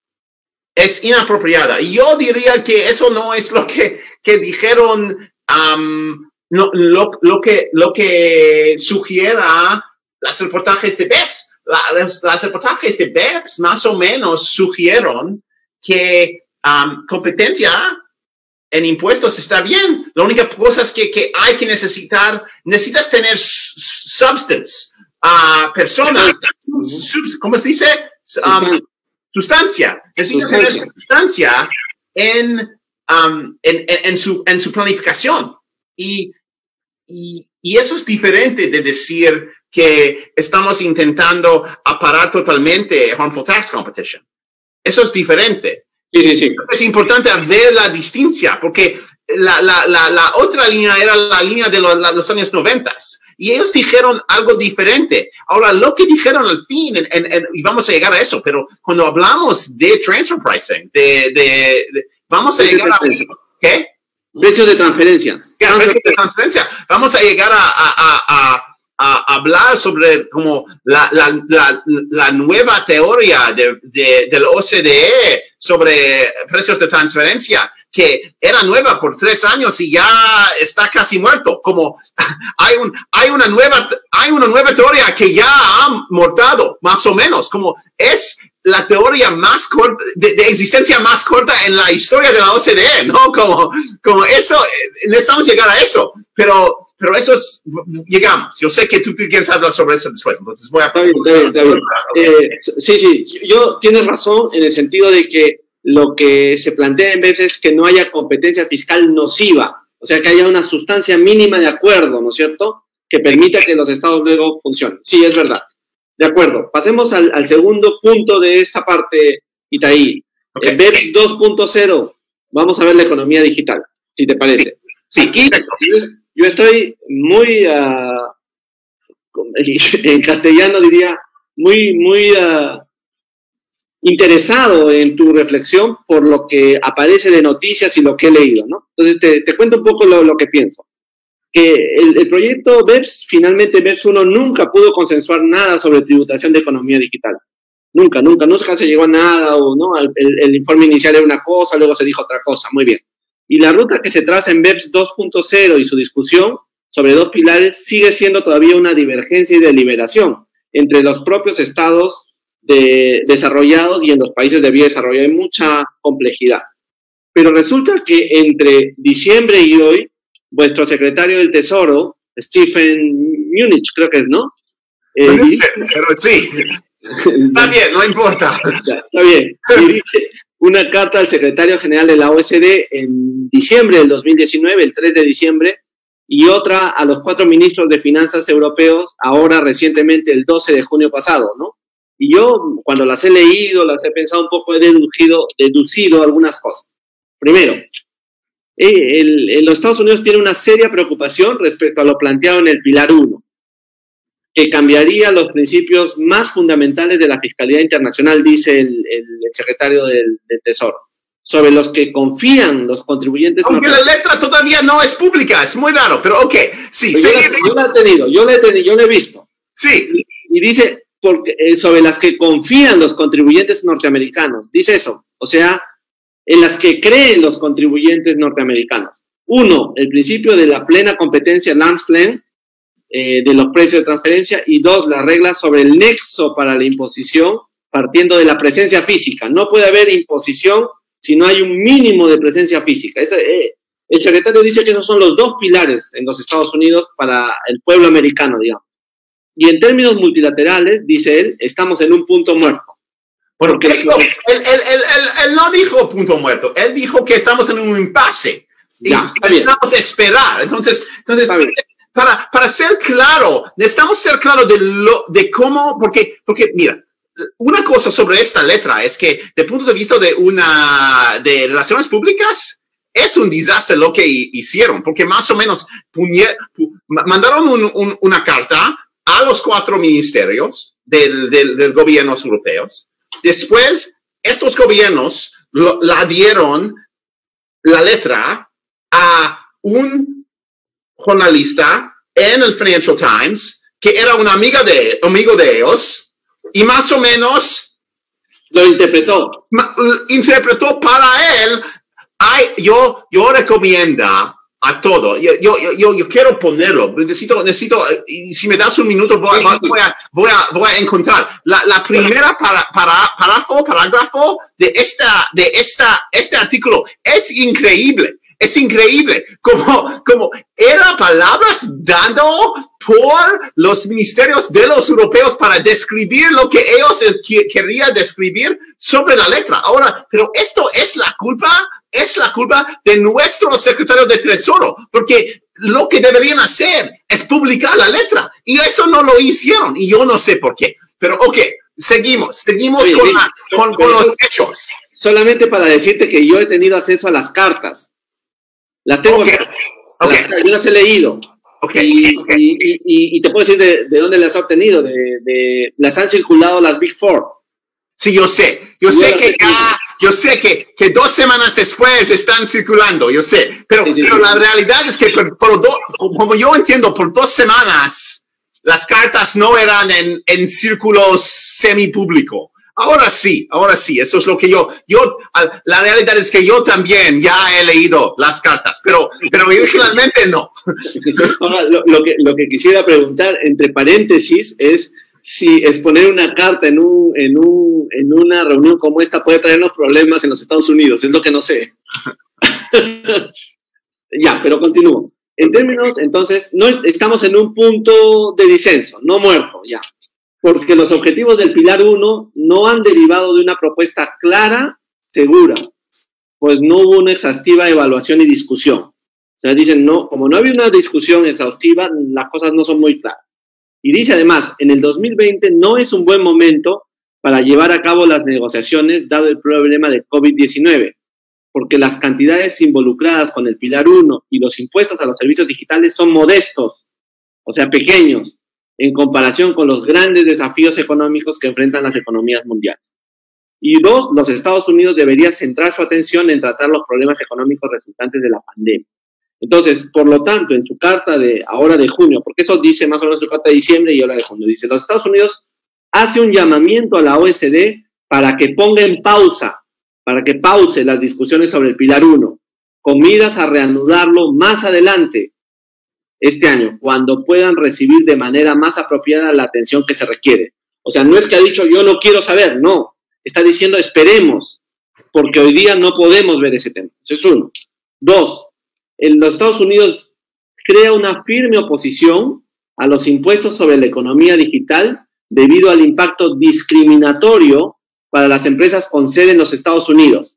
es inapropiada. Y yo diría que eso no es lo que, que dijeron, um, no, lo, lo, que, lo que sugiera las reportajes de B E P S. La, las, las reportajes de B E P S más o menos sugirieron que um, competencia en impuestos está bien. La única cosa es que, que hay que necesitar, necesitas tener substance, uh, persona, sub, ¿cómo se dice? Um, sustancia. Necesitas tener sustancia en, um, en, en, en, su, en su planificación. Y, y, y eso es diferente de decir que estamos intentando parar totalmente harmful tax competition. Eso es diferente. Sí, sí, sí. Es importante ver la distinción, porque la, la, la, la otra línea era la línea de los, la, los años noventas. Y ellos dijeron algo diferente. Ahora, lo que dijeron al fin, en, en, en, y vamos a llegar a eso, pero cuando hablamos de transfer pricing, de, de, de vamos a llegar a... ¿Qué? Precios de transferencia. ¿Qué? Precios de transferencia. Vamos a llegar a, a, a, a, a hablar sobre como la, la, la, la nueva teoría de, de, del O C D E sobre precios de transferencia, que era nueva por tres años y ya está casi muerto. Como hay un, hay una nueva, hay una nueva teoría que ya ha mortado, más o menos. Como es la teoría más corta, de, de existencia más corta en la historia de la O C D E, ¿no? Como, como eso, necesitamos llegar a eso. Pero, pero eso es, llegamos. Yo sé que tú quieres hablar sobre eso después, entonces voy a... Está bien, está bien, está bien. Eh, sí, sí, yo tienes razón en el sentido de que lo que se plantea en veces es que no haya competencia fiscal nociva, o sea, que haya una sustancia mínima de acuerdo, ¿no es cierto?, que permita que los estados luego funcionen. Sí, es verdad. De acuerdo. Pasemos al, al segundo punto de esta parte, Itaí. Okay. En B E P S dos punto cero, vamos a ver la economía digital, si te parece. Sí, aquí yo, yo estoy muy, uh, en castellano diría, muy, muy... Uh, interesado en tu reflexión por lo que aparece de noticias y lo que he leído, ¿no? Entonces, te, te cuento un poco lo, lo que pienso. Que el, el proyecto B E P S, finalmente B E P S uno nunca pudo consensuar nada sobre tributación de economía digital. Nunca, nunca, nunca se llegó a nada, o no, el, el informe inicial era una cosa, luego se dijo otra cosa, muy bien. Y la ruta que se traza en B E P S dos punto cero y su discusión sobre dos pilares sigue siendo todavía una divergencia y deliberación entre los propios estados de desarrollados y en los países de vía desarrollada. Hay mucha complejidad. Pero resulta que entre diciembre y hoy, vuestro secretario del Tesoro, Stephen Mnuchin, creo que es, ¿no? Eh, pero, dirige, pero sí, está bien, no importa. Está bien. Dirige una carta al secretario general de la O E C D en diciembre del dos mil diecinueve, el tres de diciembre, y otra a los cuatro ministros de finanzas europeos, ahora recientemente el doce de junio pasado, ¿no? Y yo, cuando las he leído, las he pensado un poco, he deducido, deducido algunas cosas. Primero, el, el, los Estados Unidos tienen una seria preocupación respecto a lo planteado en el Pilar uno, que cambiaría los principios más fundamentales de la fiscalidad internacional, dice el, el, el secretario del, del Tesoro, sobre los que confían los contribuyentes. Aunque la letra todavía no es pública, es muy raro, pero ok, sí. Yo, la, yo la he tenido, yo la he tenido, yo la he visto. Sí. Y, y dice... Porque, eh, sobre las que confían los contribuyentes norteamericanos. Dice eso. O sea, en las que creen los contribuyentes norteamericanos. Uno, el principio de la plena competencia en arm's length eh, de los precios de transferencia. Y dos, las reglas sobre el nexo para la imposición partiendo de la presencia física. No puede haber imposición si no hay un mínimo de presencia física. Ese, eh, el secretario dice que esos son los dos pilares en los Estados Unidos para el pueblo americano, digamos. Y en términos multilaterales, dice él, estamos en un punto muerto. Porque él, él, él, él, él, él no dijo punto muerto, él dijo que estamos en un impasse. Ya, y necesitamos esperar. Entonces, entonces para, para ser claro, necesitamos ser claros de, lo, de cómo, porque, porque, mira, una cosa sobre esta letra es que, desde el punto de vista de una, de relaciones públicas, es un desastre lo que hicieron, porque más o menos puñe, pu, mandaron un, un, una carta a los cuatro ministerios del, del, del gobiernos europeos. Después, estos gobiernos lo, la dieron la letra a un jornalista en el Financial Times que era una amiga de, amigo de ellos y más o menos lo interpretó. Ma, interpretó para él. Ay, yo, yo recomiendo a todo. Yo, yo, yo, yo quiero ponerlo. Necesito, necesito, y si me das un minuto, voy, voy, a, voy, a, voy a encontrar la, la primera para, para, parágrafo, parágrafo de esta, de esta, este artículo. Es increíble. Es increíble. Como, como era palabras dando por los ministerios de los europeos para describir lo que ellos querían describir sobre la letra. Ahora, pero esto es la culpa es la culpa de nuestro secretario de Tesoro, porque lo que deberían hacer es publicar la letra, y eso no lo hicieron, y yo no sé por qué. Pero, ok, seguimos, seguimos sí, con, sí, la, con, con los hechos. Solamente para decirte que yo he tenido acceso a las cartas. Las tengo Okay. acá. Okay. Las, yo las he leído. Okay. Y, Okay. y, y, y te puedo decir de, de dónde las has obtenido. De, de, las han circulado las Big Four. Sí, yo sé. Yo Yo sé las que he ya, yo sé que, que dos semanas después están circulando, yo sé. Pero, Sí, sí, pero sí. la realidad es que, por, por do, como yo entiendo, por dos semanas las cartas no eran en, en círculos semipúblico. Ahora sí, ahora sí, eso es lo que yo, yo, la realidad es que yo también ya he leído las cartas, pero, pero originalmente no. Ahora, lo, lo, que, lo que quisiera preguntar, entre paréntesis, es si exponer una carta en, un, en, un, en una reunión como esta puede traernos problemas en los Estados Unidos, es lo que no sé. Ya, pero continúo. En términos, entonces, no estamos en un punto de disenso, no muerto, ya. Porque los objetivos del Pilar uno no han derivado de una propuesta clara, segura, pues no hubo una exhaustiva evaluación y discusión. O sea, dicen, no, como no había una discusión exhaustiva, las cosas no son muy claras. Y dice además, en el dos mil veinte no es un buen momento para llevar a cabo las negociaciones, dado el problema de COVID diecinueve, porque las cantidades involucradas con el Pilar uno y los impuestos a los servicios digitales son modestos, o sea, pequeños, en comparación con los grandes desafíos económicos que enfrentan las economías mundiales. Y dos, los Estados Unidos deberían centrar su atención en tratar los problemas económicos resultantes de la pandemia. Entonces, por lo tanto, en su carta de ahora de junio, porque eso dice más o menos su carta de diciembre y ahora de junio, dice, los Estados Unidos hace un llamamiento a la O E C D para que ponga en pausa, para que pause las discusiones sobre el Pilar uno, con miras a reanudarlo más adelante, este año, cuando puedan recibir de manera más apropiada la atención que se requiere. O sea, no es que ha dicho yo no quiero saber, no. Está diciendo esperemos, porque hoy día no podemos ver ese tema. Eso es uno. Dos, en los Estados Unidos crea una firme oposición a los impuestos sobre la economía digital debido al impacto discriminatorio para las empresas con sede en los Estados Unidos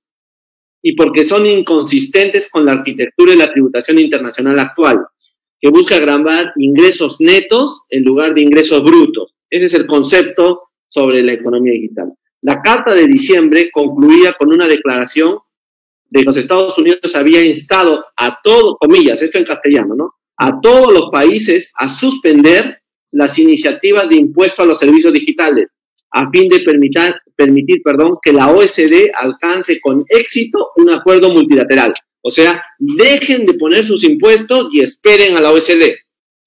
y porque son inconsistentes con la arquitectura y la tributación internacional actual, que busca grabar ingresos netos en lugar de ingresos brutos. Ese es el concepto sobre la economía digital. La carta de diciembre concluía con una declaración de que los Estados Unidos había instado a todos, comillas, esto en castellano, ¿no? A todos los países a suspender las iniciativas de impuesto a los servicios digitales a fin de permitir, permitir perdón, que la O E C D alcance con éxito un acuerdo multilateral. O sea, dejen de poner sus impuestos y esperen a la O E C D.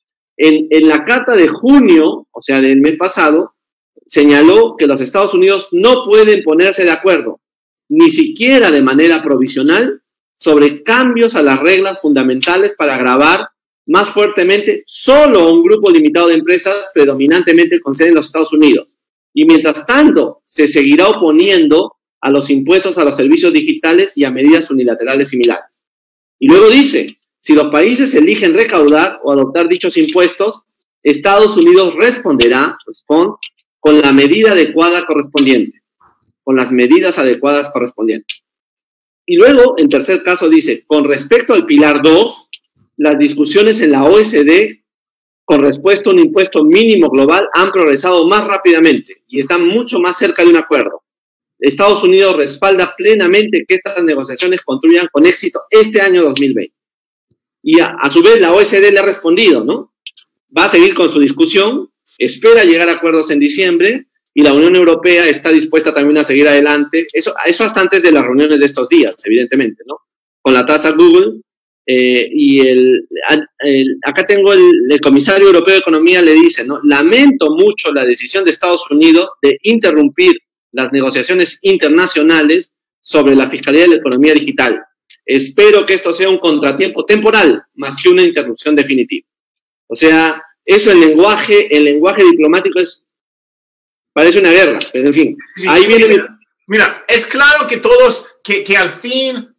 En, en la carta de junio, o sea, del mes pasado, señaló que los Estados Unidos no pueden ponerse de acuerdo, ni siquiera de manera provisional, sobre cambios a las reglas fundamentales para gravar más fuertemente solo a un grupo limitado de empresas predominantemente con sede en los Estados Unidos. Y mientras tanto, se seguirá oponiendo a los impuestos a los servicios digitales y a medidas unilaterales similares. Y luego dice, si los países eligen recaudar o adoptar dichos impuestos, Estados Unidos responderá, responde, con la medida adecuada correspondiente, con las medidas adecuadas correspondientes. Y luego, en tercer caso, dice, con respecto al Pilar dos, las discusiones en la O E C D con respecto a un impuesto mínimo global han progresado más rápidamente y están mucho más cerca de un acuerdo. Estados Unidos respalda plenamente que estas negociaciones concluyan con éxito este año dos mil veinte. Y a, a su vez la O E C D le ha respondido, ¿no? Va a seguir con su discusión, espera llegar a acuerdos en diciembre y la Unión Europea está dispuesta también a seguir adelante. Eso, eso hasta antes de las reuniones de estos días, evidentemente, ¿no? Con la tasa Google eh, y el, el, acá tengo el, el comisario europeo de Economía le dice, ¿no? Lamento mucho la decisión de Estados Unidos de interrumpir las negociaciones internacionales sobre la fiscalidad de la economía digital. Espero que esto sea un contratiempo temporal más que una interrupción definitiva. O sea, eso el lenguaje, el lenguaje diplomático es, parece una guerra, pero en fin. Sí, ahí viene. Mira, mi... mira, es claro que todos, que, que al fin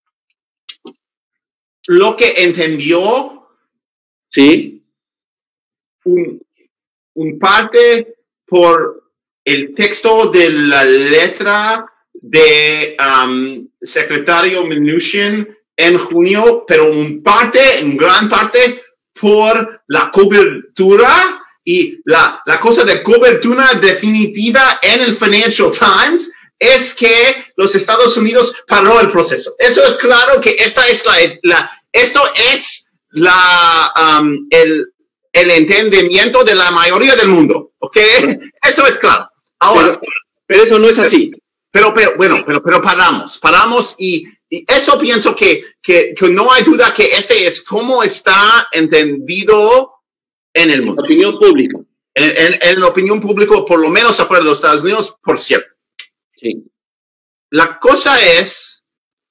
lo que entendió, sí, un, un parte por el texto de la letra de um, secretario Mnuchin en junio, pero un parte, en gran parte, por la cobertura y la, la cosa de cobertura definitiva en el Financial Times es que los Estados Unidos paró el proceso. Eso es claro que esta es la, la, esto es la, um, el, el entendimiento de la mayoría del mundo, ¿ok? Eso es claro. Ahora, pero, pero eso no es así. Pero, pero, bueno, pero, pero paramos, paramos y, y eso pienso que, que, que no hay duda que este es cómo está entendido en el mundo. La opinión pública. En, en, en la opinión pública, por lo menos afuera de los Estados Unidos, por cierto. Sí. La cosa es,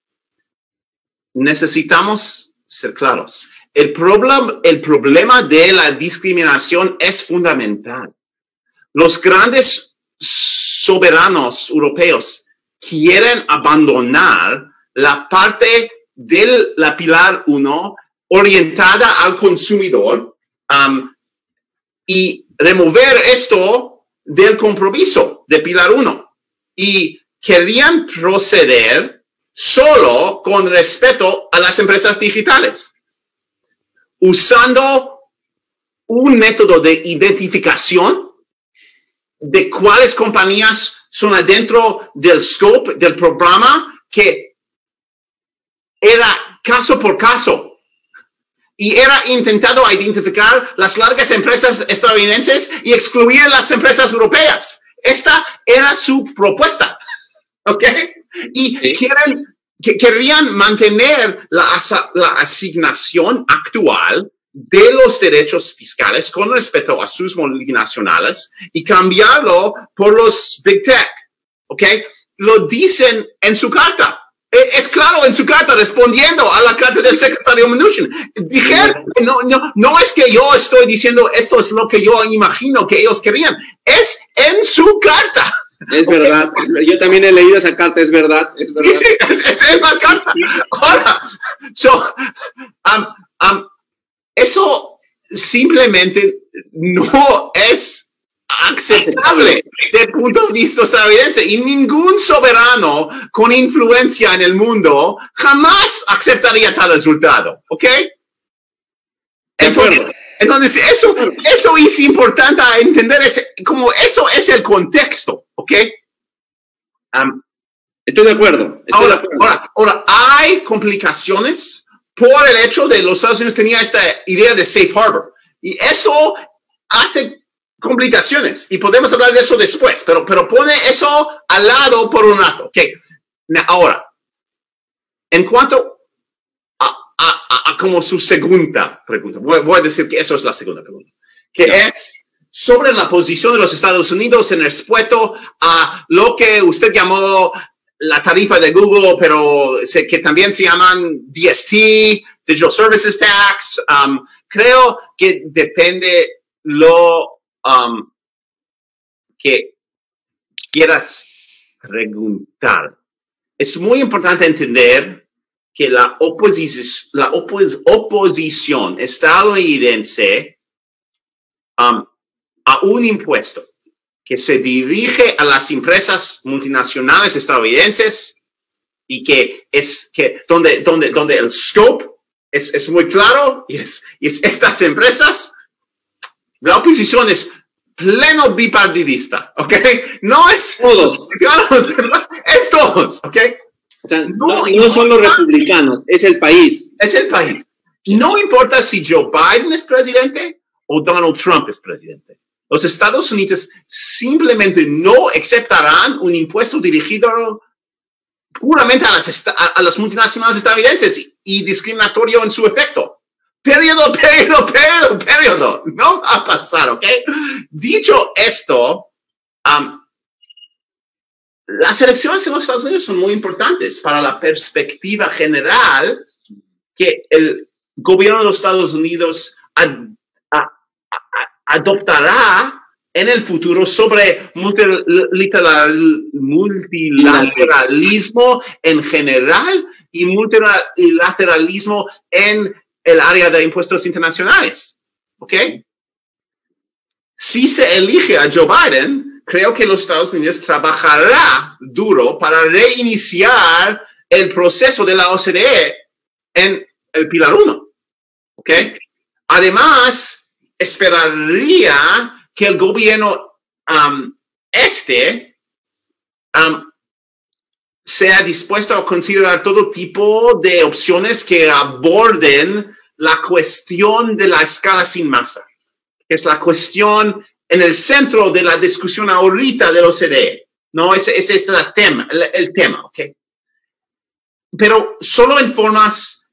necesitamos ser claros. El, problem, el problema de la discriminación es fundamental. Los grandes soberanos europeos quieren abandonar la parte de la pilar uno orientada al consumidor um, y remover esto del compromiso de pilar uno. Y querían proceder solo con respeto a las empresas digitales, usando un método de identificación de cuáles compañías son adentro del scope del programa, que era caso por caso. Y era intentado identificar las largas empresas estadounidenses y excluir las empresas europeas. Esta era su propuesta. ¿Ok? Y sí. quieren, que, querían mantener la, la asignación actual de los derechos fiscales con respecto a sus multinacionales y cambiarlo por los Big Tech. ¿Ok? Lo dicen en su carta. Es claro en su carta, respondiendo a la carta del secretario Mnuchin. Dije, no, no, no es que yo estoy diciendo esto es lo que yo imagino que ellos querían. Es en su carta. Es okay. verdad. Yo también he leído esa carta, es verdad. Es verdad. Sí, sí, es, es, es la carta. Ahora, so, um, um, eso simplemente no es aceptable desde el punto de vista estadounidense, y ningún soberano con influencia en el mundo jamás aceptaría tal resultado, ¿ok? Entonces, entonces eso, eso es importante entender, ese, como eso es el contexto, ¿ok? Um, estoy de acuerdo. Estoy ahora, de acuerdo. Ahora, ahora, hay complicaciones por el hecho de los Estados Unidos tenía esta idea de safe harbor, y eso hace complicaciones, y podemos hablar de eso después, pero, pero pone eso al lado por un rato. Okay. Ahora, en cuanto a, a, a, a como su segunda pregunta, voy, voy a decir que eso es la segunda pregunta, que no. es sobre la posición de los Estados Unidos en respecto a lo que usted llamó la tarifa de Google, pero se, que también se llaman D S T, Digital Services Tax. Um, creo que depende lo Um, que quieras preguntar. Es muy importante entender que la, oposis la opos oposición estadounidense um, a un impuesto que se dirige a las empresas multinacionales estadounidenses y que es que donde, donde, donde el scope es, es muy claro y es, y es estas empresas. La oposición es pleno bipartidista, ¿ok? No es todos, claro, es todos, ¿ok? O sea, no, no, no son los republicanos, es el país. Es el país. No importa si Joe Biden es presidente o Donald Trump es presidente. Los Estados Unidos simplemente no aceptarán un impuesto dirigido puramente a las, a las multinacionales estadounidenses y, y discriminatorio en su efecto. Periodo, periodo, periodo, periodo. No va a pasar, ¿ok? Dicho esto, um, las elecciones en los Estados Unidos son muy importantes para la perspectiva general que el gobierno de los Estados Unidos ad, a, a, adoptará en el futuro sobre multilateral, multilateralismo en general y multilateralismo en el área de impuestos internacionales, ¿ok? Si se elige a Joe Biden, creo que los Estados Unidos trabajará duro para reiniciar el proceso de la O C D E en el pilar uno, ¿ok? Además, esperaría que el gobierno um, este um, sea dispuesto a considerar todo tipo de opciones que aborden la cuestión de la escala sin masa, que es la cuestión en el centro de la discusión ahorita del O C D E. No, ese, ese es la tema, el, el tema, ¿ok? Pero solo en formas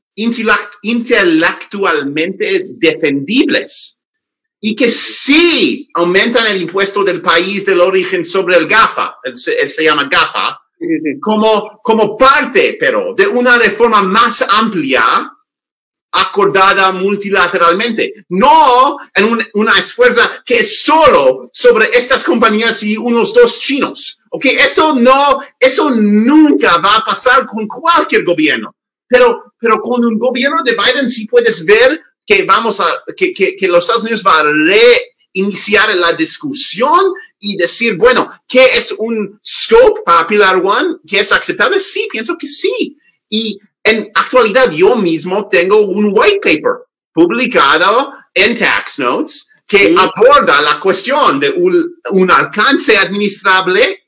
intelectualmente defendibles y que sí aumentan el impuesto del país del origen sobre el GAFA, él se, él se llama GAFA, sí, sí. Como, como parte, pero, de una reforma más amplia acordada multilateralmente, no en un, una esfuerzo que es solo sobre estas compañías y unos dos chinos. ¿Ok? Eso no, eso nunca va a pasar con cualquier gobierno. Pero, pero con un gobierno de Biden sí puedes ver que vamos a, que, que, que los Estados Unidos va a reiniciar la discusión y decir, bueno, ¿qué es un scope para Pilar One? ¿Qué es aceptable? Sí, pienso que sí. Y en actualidad yo mismo tengo un white paper publicado en Tax Notes que mm. aborda la cuestión de un, un alcance administrable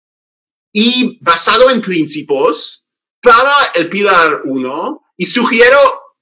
y basado en principios para el Pilar uno, y sugiero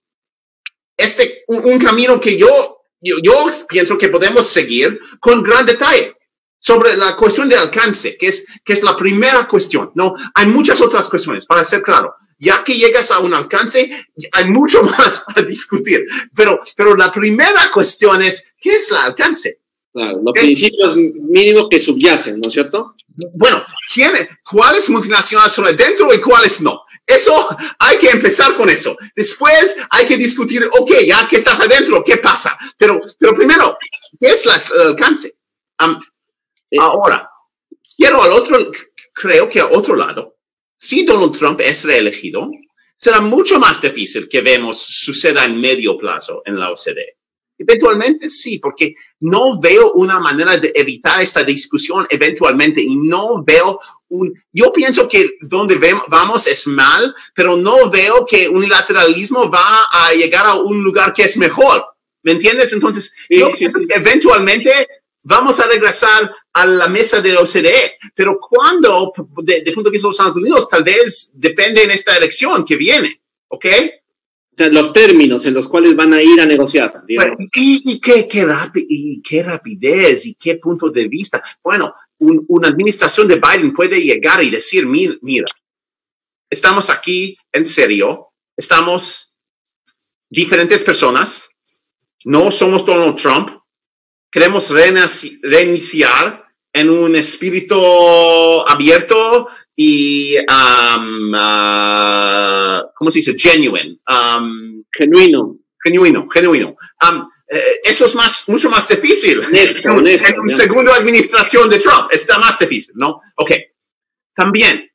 este, un, un camino que yo, yo, yo pienso que podemos seguir con gran detalle sobre la cuestión del alcance, que es, que es la primera cuestión. No, hay muchas otras cuestiones, para ser claro. Ya que llegas a un alcance, hay mucho más para discutir. Pero, pero la primera cuestión es, ¿qué es el alcance? Claro, los ¿Qué? principios mínimos que subyacen, ¿no es cierto? Bueno, ¿quién, ¿cuáles multinacionales son adentro y cuáles no? Eso, hay que empezar con eso. Después hay que discutir, ok, ya que estás adentro, ¿qué pasa? Pero, pero primero, ¿qué es la, el alcance? Um, eh. Ahora, quiero al otro, creo que al otro lado, si Donald Trump es reelegido, será mucho más difícil que vemos suceda en medio plazo en la O C D E. Eventualmente sí, porque no veo una manera de evitar esta discusión eventualmente y no veo un... Yo pienso que donde vamos es mal, pero no veo que unilateralismo va a llegar a un lugar que es mejor. ¿Me entiendes? Entonces, sí, yo sí, pienso sí. que eventualmente vamos a regresar a la mesa de la O C D E, pero cuando, de, de punto de vista de los Estados Unidos, tal vez depende en esta elección que viene, ¿ok? O sea, los términos en los cuales van a ir a negociar. Bueno, y, y, qué, qué rapi y qué rapidez y qué punto de vista. Bueno, un, una administración de Biden puede llegar y decir, mira, mira, estamos aquí en serio, estamos diferentes personas, no somos Donald Trump, queremos reiniciar en un espíritu abierto y, um, uh, ¿cómo se dice? Genuine. Um, genuino. Genuino, genuino. Um, eh, eso es más, mucho más difícil. Honesto, en honesto, en una segunda administración de Trump está más difícil, ¿no? Ok. También,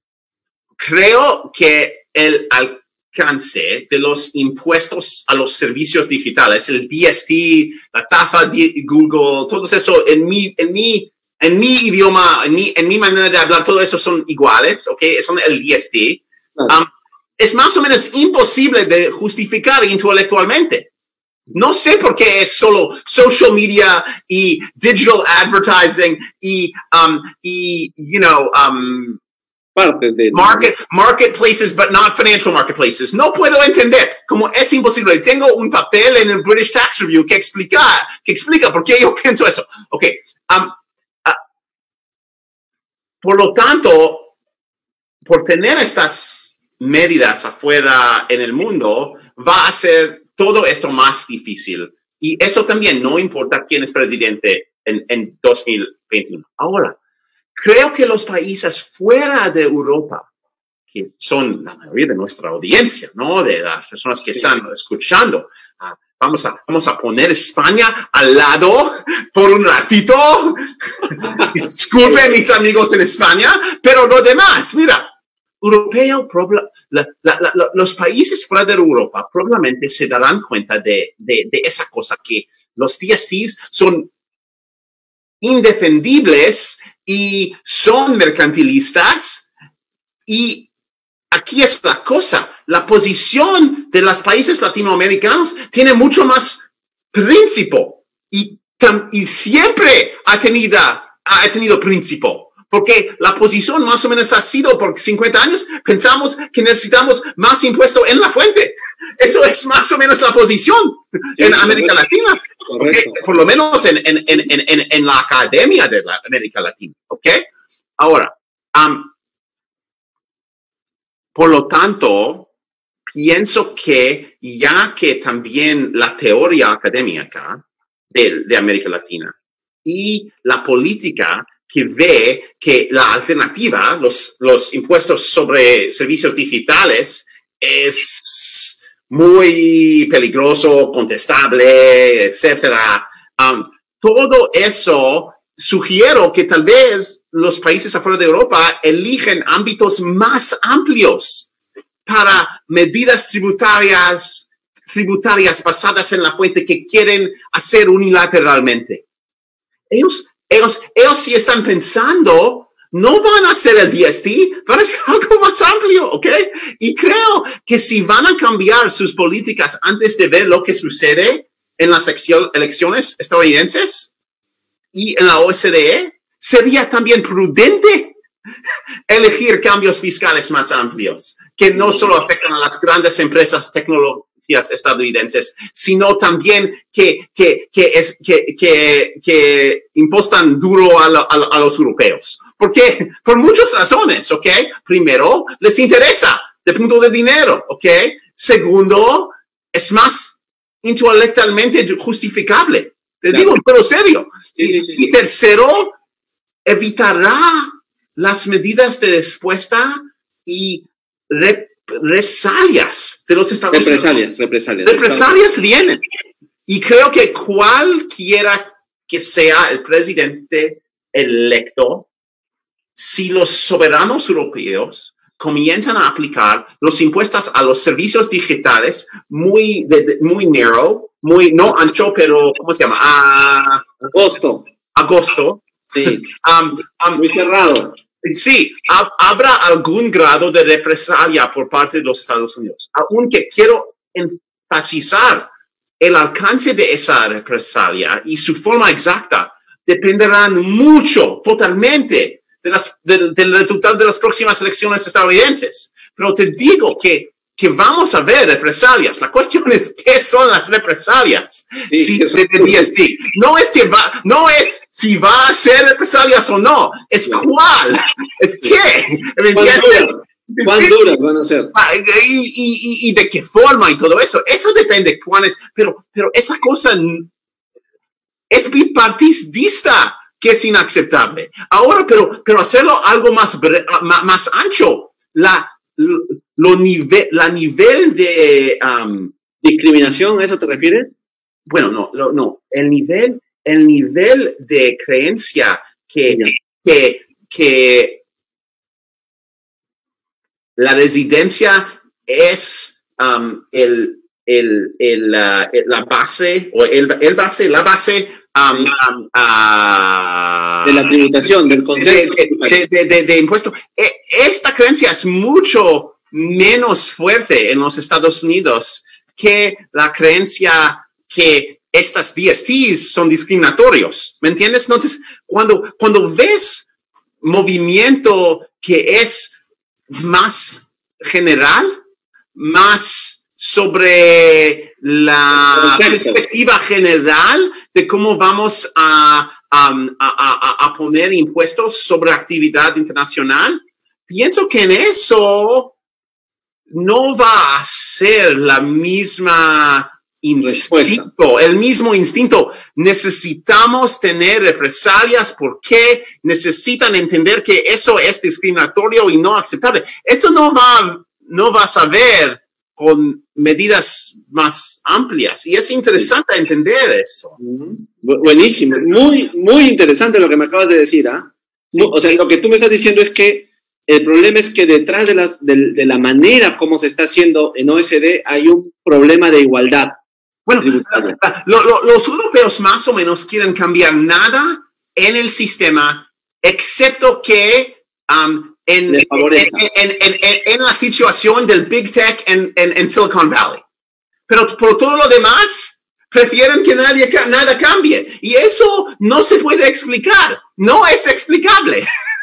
creo que el alcance de los impuestos a los servicios digitales, el D S T, la tasa de Google, todo eso, en mi, en mi, en mi idioma, en mi, en mi manera de hablar, todo eso son iguales, ¿ok? Son el D S T. Claro. Um, es más o menos imposible de justificar intelectualmente. No sé por qué es solo social media y digital advertising y, um, y you know, um, parte de market, marketplaces, but not financial marketplaces. No puedo entender cómo es imposible. Tengo un papel en el British Tax Review que explica, que explica por qué yo pienso eso. Ok. Um, uh, por lo tanto, por tener estas medidas afuera en el mundo, va a hacer todo esto más difícil. Y eso también no importa quién es presidente en, en dos mil veintiuno. Ahora, creo que los países fuera de Europa, que son la mayoría de nuestra audiencia, ¿no? De las personas que están sí. escuchando, uh, vamos a, vamos a poner España al lado por un ratito. Disculpen mis amigos en España, pero lo demás, mira, europeo, la, la, la, los países fuera de Europa probablemente se darán cuenta de, de, de esa cosa, que los D S Ts son indefendibles y son mercantilistas. Y aquí es la cosa, la posición de los países latinoamericanos tiene mucho más principio y, y siempre ha tenido, ha tenido principio. Porque la posición más o menos ha sido por cincuenta años, pensamos que necesitamos más impuesto en la fuente. Eso es más o menos la posición sí, en América correcto. Latina. Okay? Por lo menos en, en, en, en, en la academia de la América Latina. ¿Ok? Ahora, um, por lo tanto, pienso que ya que también la teoría académica de, de América Latina y la política que ve que la alternativa, los, los impuestos sobre servicios digitales, es muy peligroso, contestable, etcétera. Um, todo eso sugiero que tal vez los países afuera de Europa eligen ámbitos más amplios para medidas tributarias, tributarias basadas en la fuente que quieren hacer unilateralmente. Ellos Ellos, ellos sí están pensando, no van a hacer el D S T, van a hacer algo más amplio, ¿ok? Y creo que si van a cambiar sus políticas antes de ver lo que sucede en las elecciones estadounidenses y en la O E C D, sería también prudente elegir cambios fiscales más amplios, que no solo afectan a las grandes empresas tecnológicas estadounidenses, sino también que, que, que, es, que, que, que impostan duro a, lo, a, a los europeos. Porque, por muchas razones, ¿ok? Primero, les interesa de punto de dinero, ¿ok? Segundo, es más intelectualmente justificable. Te claro. digo, pero serio. Sí, sí, sí. Y, y tercero, evitará las medidas de respuesta y rep represalias de los Estados Unidos. Represalias, represalias. Represalias vienen. Y creo que cualquiera que sea el presidente electo, si los soberanos europeos comienzan a aplicar los impuestos a los servicios digitales muy, de, de, muy narrow, muy, no ancho, pero, ¿cómo se llama? A, agosto. Agosto. Sí. Um, um, muy cerrado. Sí, habrá algún grado de represalia por parte de los Estados Unidos. Aunque quiero enfatizar el alcance de esa represalia y su forma exacta dependerán mucho, totalmente, de las, de, del resultado de las próximas elecciones estadounidenses. Pero te digo que, que vamos a ver represalias. La cuestión es qué son las represalias. Sí, si, de, de D S T. No es que va, no es si va a ser represalias o no, es cuál, es qué. ¿Cuán duras van a ser? Y, y, y, y de qué forma y todo eso. Eso depende cuán es, pero, pero esa cosa es bipartidista que es inaceptable. Ahora, pero, pero hacerlo algo más, más, más ancho, la, lo nivel, la nivel de um, discriminación, ¿a eso te refieres? Bueno, no, no, no. El nivel, el nivel de creencia que, que, que la residencia es um, el, el, el, uh, la base, o el, el base, la base um, um, uh, de la tributación, del concepto de, de, de, de, de impuesto. Esta creencia es mucho menos fuerte en los Estados Unidos que la creencia que estas D S Ts son discriminatorios. ¿Me entiendes? Entonces, cuando, cuando ves movimiento que es más general, más sobre la perspectiva general de cómo vamos a, a, a, a poner impuestos sobre actividad internacional, pienso que en eso no va a ser la misma instinto, respuesta. El mismo instinto. Necesitamos tener represalias porque necesitan entender que eso es discriminatorio y no aceptable. Eso no va, no vas a ver con medidas más amplias. Y es interesante sí. entender eso. Buenísimo. Muy, muy interesante lo que me acabas de decir. ¿ah? ¿eh? Sí. O sea, lo que tú me estás diciendo es que el problema es que detrás de, las, de, de la manera como se está haciendo en O E C D hay un problema de igualdad. Bueno, lo, lo, los europeos más o menos quieren cambiar nada en el sistema, excepto que um, en, en, en, en, en, en la situación del Big Tech en, en, en Silicon Valley. Pero por todo lo demás, prefieren que nadie, nada cambie. Y eso no se puede explicar. No es explicable.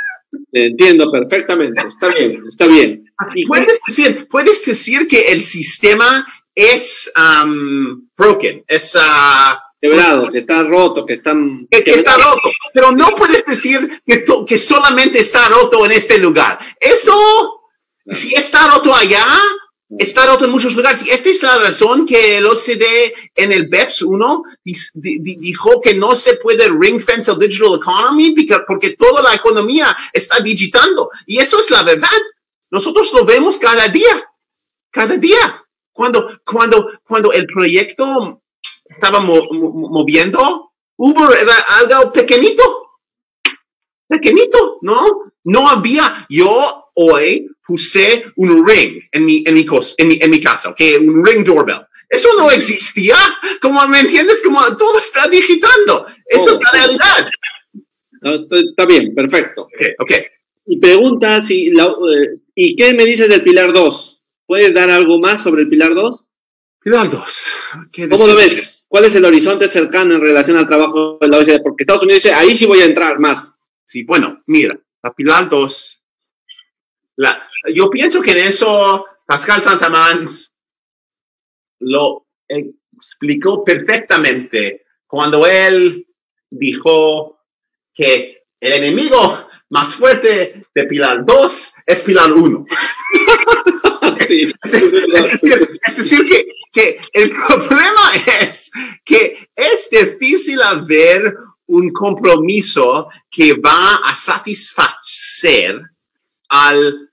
Te entiendo perfectamente. Está bien, está bien. Puedes decir, puedes decir que el sistema es um, broken, es uh, quebrado, que está roto, que, están que, que está roto, pero no puedes decir que, to, que solamente está roto en este lugar. Eso, no. Si está roto allá, está roto en muchos lugares. Y esta es la razón que el O C D en el B E P S uno dijo que no se puede ring fence el digital economy porque toda la economía está digitando. Y eso es la verdad. Nosotros lo vemos cada día, cada día. Cuando, cuando, cuando el proyecto estaba mo mo moviendo, Uber era algo pequeñito, pequeñito, ¿no? No había, yo hoy puse un ring en mi, en mi, en mi, en mi casa, ¿ok? Un ring doorbell. Eso no existía, como me entiendes, como todo está digitando. Eso oh, es la realidad. No, está bien, perfecto. Ok, ok. Y pregunta si, la, eh, ¿y qué me dices del Pilar dos? ¿Puedes dar algo más sobre el Pilar dos? Pilar dos. ¿Cómo lo ves? ¿Cuál es el horizonte cercano en relación al trabajo de la O E C D? Porque Estados Unidos dice, ahí sí voy a entrar más. Sí, bueno, mira, la Pilar dos, la, yo pienso que en eso Pascal Santamans lo explicó perfectamente cuando él dijo que el enemigo más fuerte de Pilar dos es Pilar uno. Sí. Es, es decir, es decir que, que el problema es que es difícil ver un compromiso que va a satisfacer al,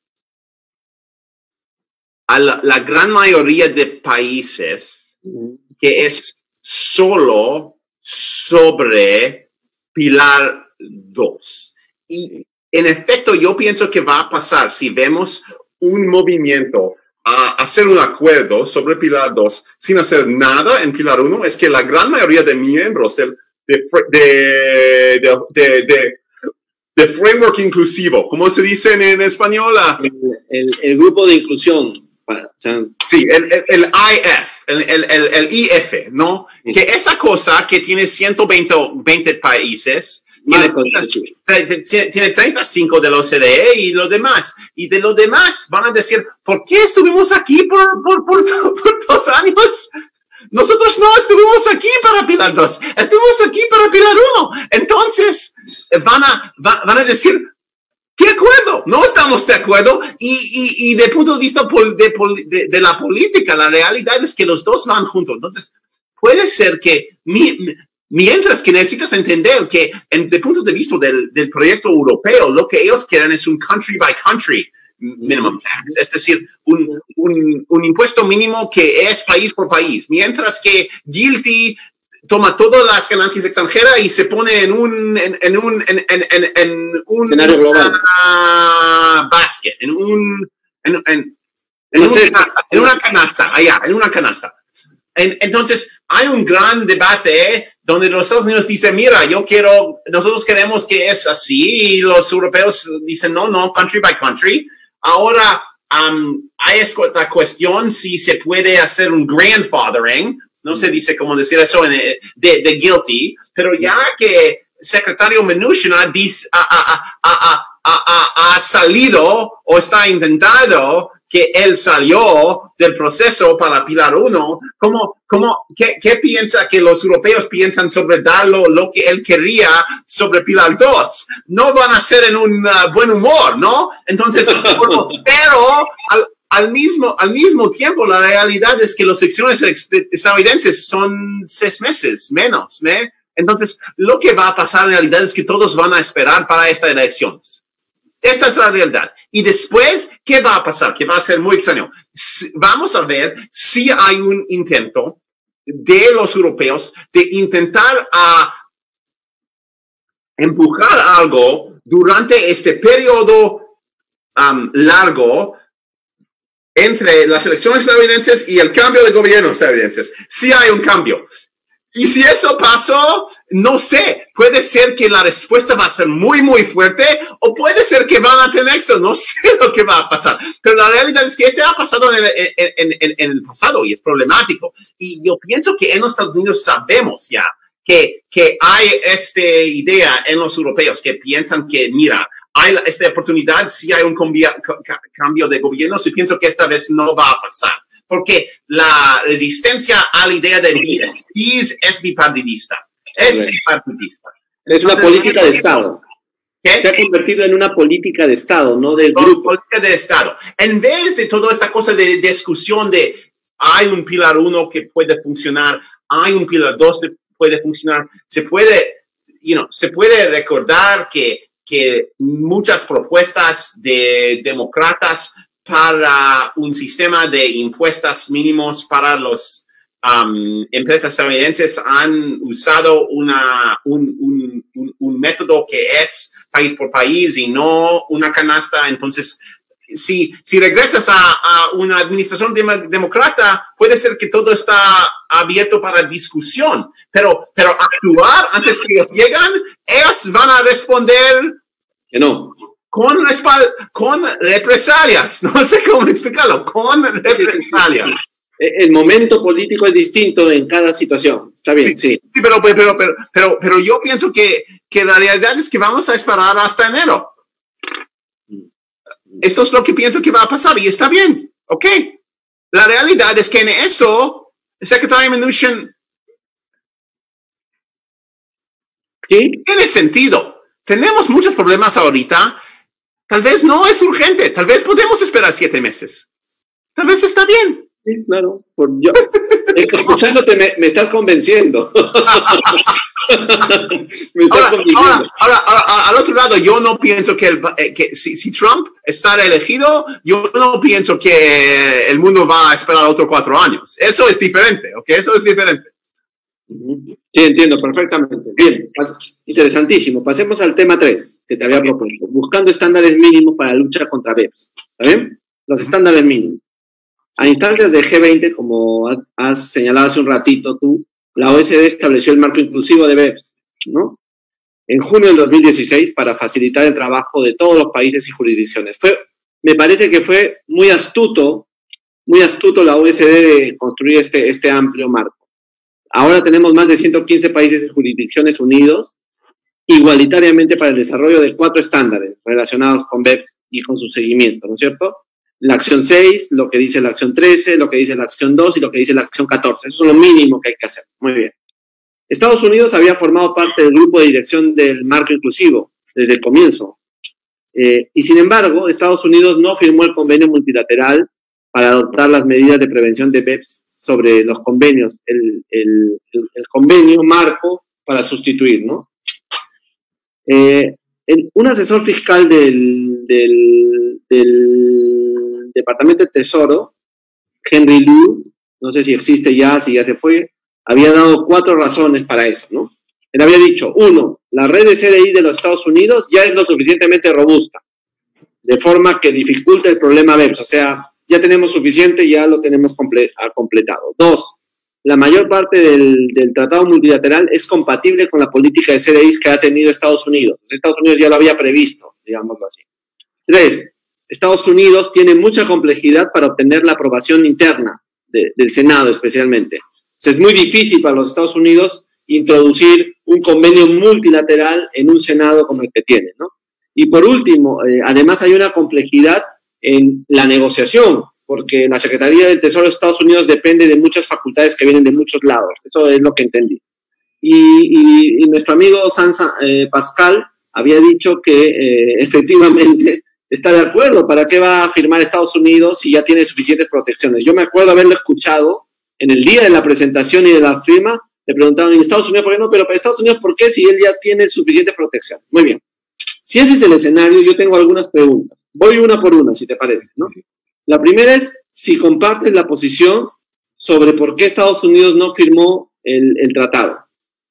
a la, la gran mayoría de países que es solo sobre Pilar dos. Y en efecto, yo pienso que va a pasar si vemos un movimiento a hacer un acuerdo sobre Pilar dos sin hacer nada en Pilar uno, es que la gran mayoría de miembros del, de, de, de, de, de, de framework inclusivo, ¿cómo se dice en, en español? El, el, el grupo de inclusión. O sea, sí, el, el, el I F, el, el, el, el I F, ¿no? Sí. Que esa cosa que tiene ciento veinte países, Tiene, tiene treinta y cinco de la O C D E y los demás. Y de los demás van a decir, ¿por qué estuvimos aquí por, por, por, por dos años? Nosotros no estuvimos aquí para Pilar dos, estuvimos aquí para Pilar uno. Entonces, van a, van, van a decir, ¿qué acuerdo? No estamos de acuerdo. Y, y, y de punto de vista pol, de, de, de la política, la realidad es que los dos van juntos. Entonces, puede ser que mi, mientras que necesitas entender que, en, de punto de vista del, del proyecto europeo, lo que ellos quieren es un country by country minimum tax, es decir, un, un, un impuesto mínimo que es país por país. Mientras que Guilty toma todas las ganancias extranjeras y se pone en un, en, en un, en, en, en, en un uh, basket, en un, en, en, en, no sé, canasta, en una canasta, allá, en una canasta. En, entonces, hay un gran debate ¿eh? donde los Estados Unidos dicen, mira, yo quiero, nosotros queremos que es así, y los europeos dicen, no, no, country by country. Ahora, um, hay esta cuestión si se puede hacer un grandfathering, no se dice cómo decir eso en, de, de Guilty, pero ya que el secretario Mnuchin ha, ha, ha, ha, ha salido o está intentando que él salió del proceso para Pilar uno, ¿cómo, cómo, qué, qué piensa que los europeos piensan sobre darlo lo que él quería sobre Pilar dos? No van a ser en un uh, buen humor, ¿no? Entonces, bueno, pero al, al, mismo, al mismo tiempo, la realidad es que las elecciones estadounidenses son seis meses menos, ¿me? Entonces, lo que va a pasar en realidad es que todos van a esperar para estas elecciones. Esta es la realidad. Y después, ¿qué va a pasar? Que va a ser muy extraño. Vamos a ver si hay un intento de los europeos de intentar a empujar algo durante este periodo um, largo entre las elecciones estadounidenses y el cambio de gobierno estadounidenses. Si hay un cambio. Y si eso pasó, no sé, puede ser que la respuesta va a ser muy, muy fuerte, o puede ser que van a tener esto, no sé lo que va a pasar. Pero la realidad es que este ha pasado en el, en, en, en el pasado y es problemático. Y yo pienso que en los Estados Unidos sabemos ya que, que hay esta idea en los europeos que piensan que, mira, hay esta oportunidad, si hay un cambio, cambio de gobierno, y pienso que esta vez no va a pasar. Porque la resistencia a la idea de es, es bipartidista. Es bipartidista. Es una Entonces, política de Estado. ¿Qué? Se ha convertido en una política de Estado, no del grupo. Política de Estado. En vez de toda esta cosa de discusión de hay un pilar uno que puede funcionar, hay un pilar dos que puede funcionar, se puede, you know, se puede recordar que, que muchas propuestas de demócratas para un sistema de impuestos mínimos para las um, empresas estadounidenses han usado una, un, un, un, un método que es país por país y no una canasta. Entonces, si, si regresas a, a una administración dem- demócrata, puede ser que todo está abierto para discusión, pero, pero actuar antes que ellos llegan, ellos van a responder que no. Con, con represalias. No sé cómo explicarlo. Con represalias. El momento político es distinto en cada situación. Está bien, sí. sí. sí pero, pero, pero, pero, pero yo pienso que, que la realidad es que vamos a esperar hasta enero. Esto es lo que pienso que va a pasar y está bien. Ok. La realidad es que en eso, el secretario Mnuchin ¿Sí? tiene sentido. Tenemos muchos problemas ahorita. Tal vez no es urgente. Tal vez podemos esperar siete meses. Tal vez está bien. Sí, claro. Por yo, escuchándote me, me estás convenciendo. me estás ahora, convenciendo. Ahora, ahora, ahora, al otro lado, yo no pienso que, el, eh, que si, si Trump está reelegido, yo no pienso que el mundo va a esperar otros cuatro años. Eso es diferente, ¿ok? Eso es diferente. Sí, entiendo perfectamente. Bien, interesantísimo. Pasemos al tema tres que te había okay. propuesto. Buscando estándares mínimos para la lucha contra B E P S. ¿Está bien? Los estándares mínimos. A instancias de G veinte, como has señalado hace un ratito tú, la O E C D estableció el marco inclusivo de B E P S, ¿no? En junio del dos mil dieciséis para facilitar el trabajo de todos los países y jurisdicciones. Fue, me parece que fue muy astuto, muy astuto la O E C D de construir este, este amplio marco. Ahora tenemos más de ciento quince países y jurisdicciones unidos igualitariamente para el desarrollo de cuatro estándares relacionados con B E P S y con su seguimiento, ¿no es cierto? La acción seis, lo que dice la acción trece, lo que dice la acción dos y lo que dice la acción catorce. Eso es lo mínimo que hay que hacer. Muy bien. Estados Unidos había formado parte del grupo de dirección del marco inclusivo desde el comienzo. Eh, y sin embargo, Estados Unidos no firmó el convenio multilateral para adoptar las medidas de prevención de B E P S sobre los convenios, el, el, el, el convenio marco para sustituir, ¿no? Eh, el, un asesor fiscal del, del, del Departamento de Tesoro, Henry Liu, no sé si existe ya, si ya se fue, había dado cuatro razones para eso, ¿no? Él había dicho, uno, la red de C D I de los Estados Unidos ya es lo suficientemente robusta, de forma que dificulta el problema B E P S, o sea, ya tenemos suficiente, ya lo tenemos comple- completado. Dos, la mayor parte del, del tratado multilateral es compatible con la política de C D Is que ha tenido Estados Unidos. Estados Unidos ya lo había previsto, digámoslo así. Tres, Estados Unidos tiene mucha complejidad para obtener la aprobación interna de, del Senado especialmente. O sea, es muy difícil para los Estados Unidos introducir un convenio multilateral en un Senado como el que tiene, ¿no? Y por último, eh, además hay una complejidad en la negociación, porque la Secretaría del Tesoro de Estados Unidos depende de muchas facultades que vienen de muchos lados. Eso es lo que entendí. Y, y, y nuestro amigo Sansa, eh, Pascal había dicho que eh, efectivamente está de acuerdo. ¿Para qué va a firmar Estados Unidos si ya tiene suficientes protecciones? Yo me acuerdo haberlo escuchado en el día de la presentación y de la firma. Le preguntaron, ¿en Estados Unidos por qué no? Pero para Estados Unidos, ¿por qué si él ya tiene suficiente protección? Muy bien. Si ese es el escenario, yo tengo algunas preguntas. Voy una por una, si te parece, ¿no? La primera es si compartes la posición sobre por qué Estados Unidos no firmó el, el tratado.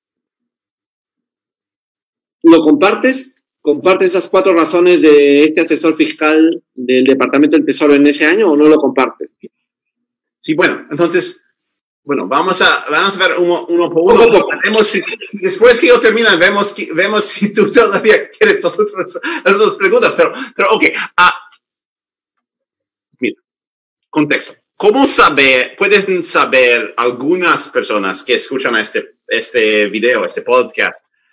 ¿Lo compartes? ¿Compartes esas cuatro razones de este asesor fiscal del Departamento del Tesoro en ese año o no lo compartes? Sí, bueno, entonces, bueno, vamos a, vamos a ver uno, uno por uno. uno, uno. Vemos si, después que yo termine, vemos, vemos si tú todavía quieres las otras, las otras preguntas. Pero, pero ok. Uh, mira, contexto. ¿Cómo saber, pueden saber algunas personas que escuchan este, este video, este podcast,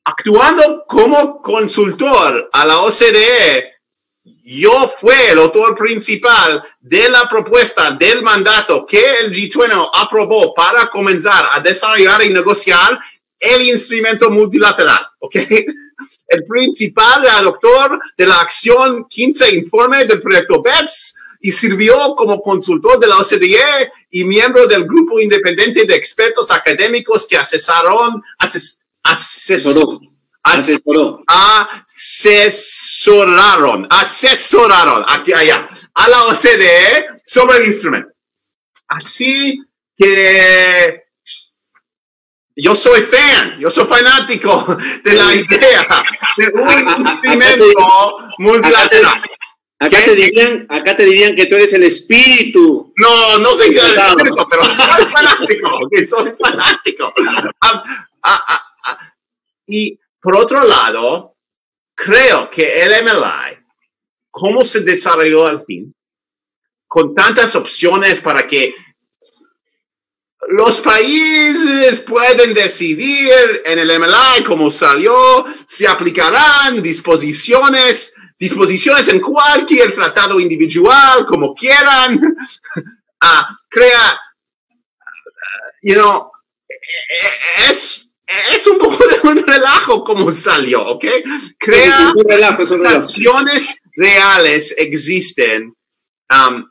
actuando como consultor a la O C D E, yo fui el autor principal de la propuesta del mandato que el G veinte aprobó para comenzar a desarrollar y negociar el instrumento multilateral, ¿ok? El principal redactor de la acción quince informe del proyecto B E P S y sirvió como consultor de la O C D E y miembro del grupo independiente de expertos académicos que asesoraron, ases, asesor, asesoró, asesoraron, asesoraron aquí allá a la O C D E sobre el instrumento. Así que yo soy fan, yo soy fanático de la idea de un instrumento multilateral. Acá te, dirían, acá te dirían que tú eres el espíritu. No, no sé si eres el espíritu, pero soy fanático, okay, soy fanático. Um, uh, uh, uh, y por otro lado, creo que el M L I, cómo se desarrolló al fin, con tantas opciones para que los países pueden decidir en el M L I cómo salió, si aplicarán disposiciones, disposiciones en cualquier tratado individual, como quieran. Uh, crea, uh, you know, es, es un poco de un relajo como salió, ¿ok? Crea es un relajo, es un relajo. Acciones reales existen um,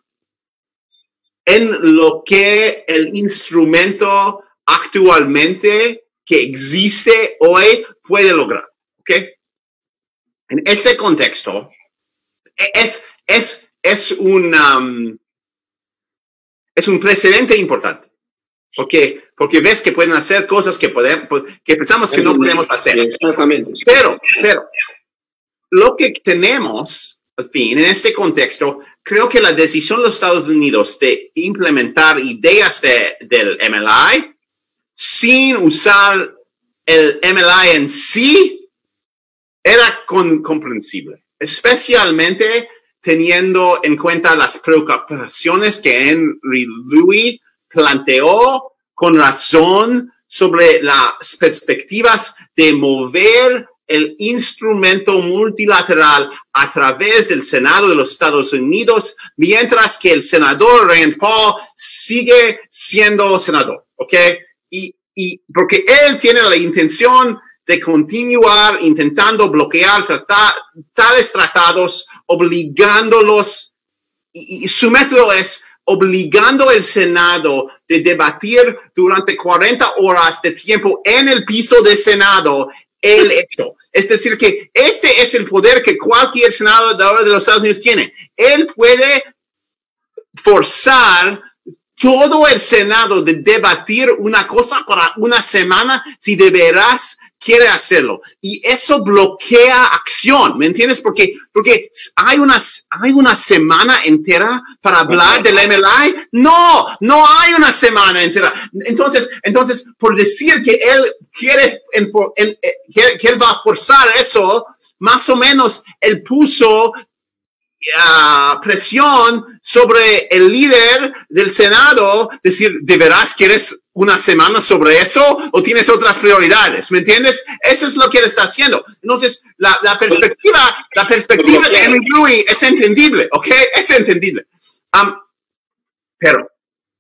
en lo que el instrumento actualmente que existe hoy puede lograr, ¿ok? En ese contexto, es, es, es, un, um, es un precedente importante, porque, porque ves que pueden hacer cosas que, podemos, que pensamos que no podemos hacer. Exactamente. Pero, pero, lo que tenemos, al fin, en este contexto, creo que la decisión de los Estados Unidos de implementar ideas de, del M L I sin usar el M L I en sí era con, comprensible, especialmente teniendo en cuenta las preocupaciones que Henry Louis planteó con razón sobre las perspectivas de mover el instrumento multilateral a través del Senado de los Estados Unidos, mientras que el senador Rand Paul sigue siendo senador, ¿ok? Y, y porque él tiene la intención de continuar intentando bloquear trata, tales tratados, obligándolos, y, y su método es obligando al Senado de debatir durante cuarenta horas de tiempo en el piso del Senado el hecho. Es decir, que este es el poder que cualquier senador de los Estados Unidos tiene. Él puede forzar todo el Senado de debatir una cosa para una semana si de veras quiere hacerlo. Y eso bloquea acción, ¿me entiendes? Porque, porque hay una, hay una semana entera para hablar del M L I. No, no hay una semana entera. Entonces, entonces, por decir que él quiere, en, en, que, que él va a forzar eso, más o menos él puso Uh, presión sobre el líder del Senado, decir, ¿de veras quieres una semana sobre eso o tienes otras prioridades? ¿Me entiendes? Eso es lo que él está haciendo. Entonces, la, la perspectiva, la perspectiva de Henry Louis es entendible, ¿ok? Es entendible. Um, pero,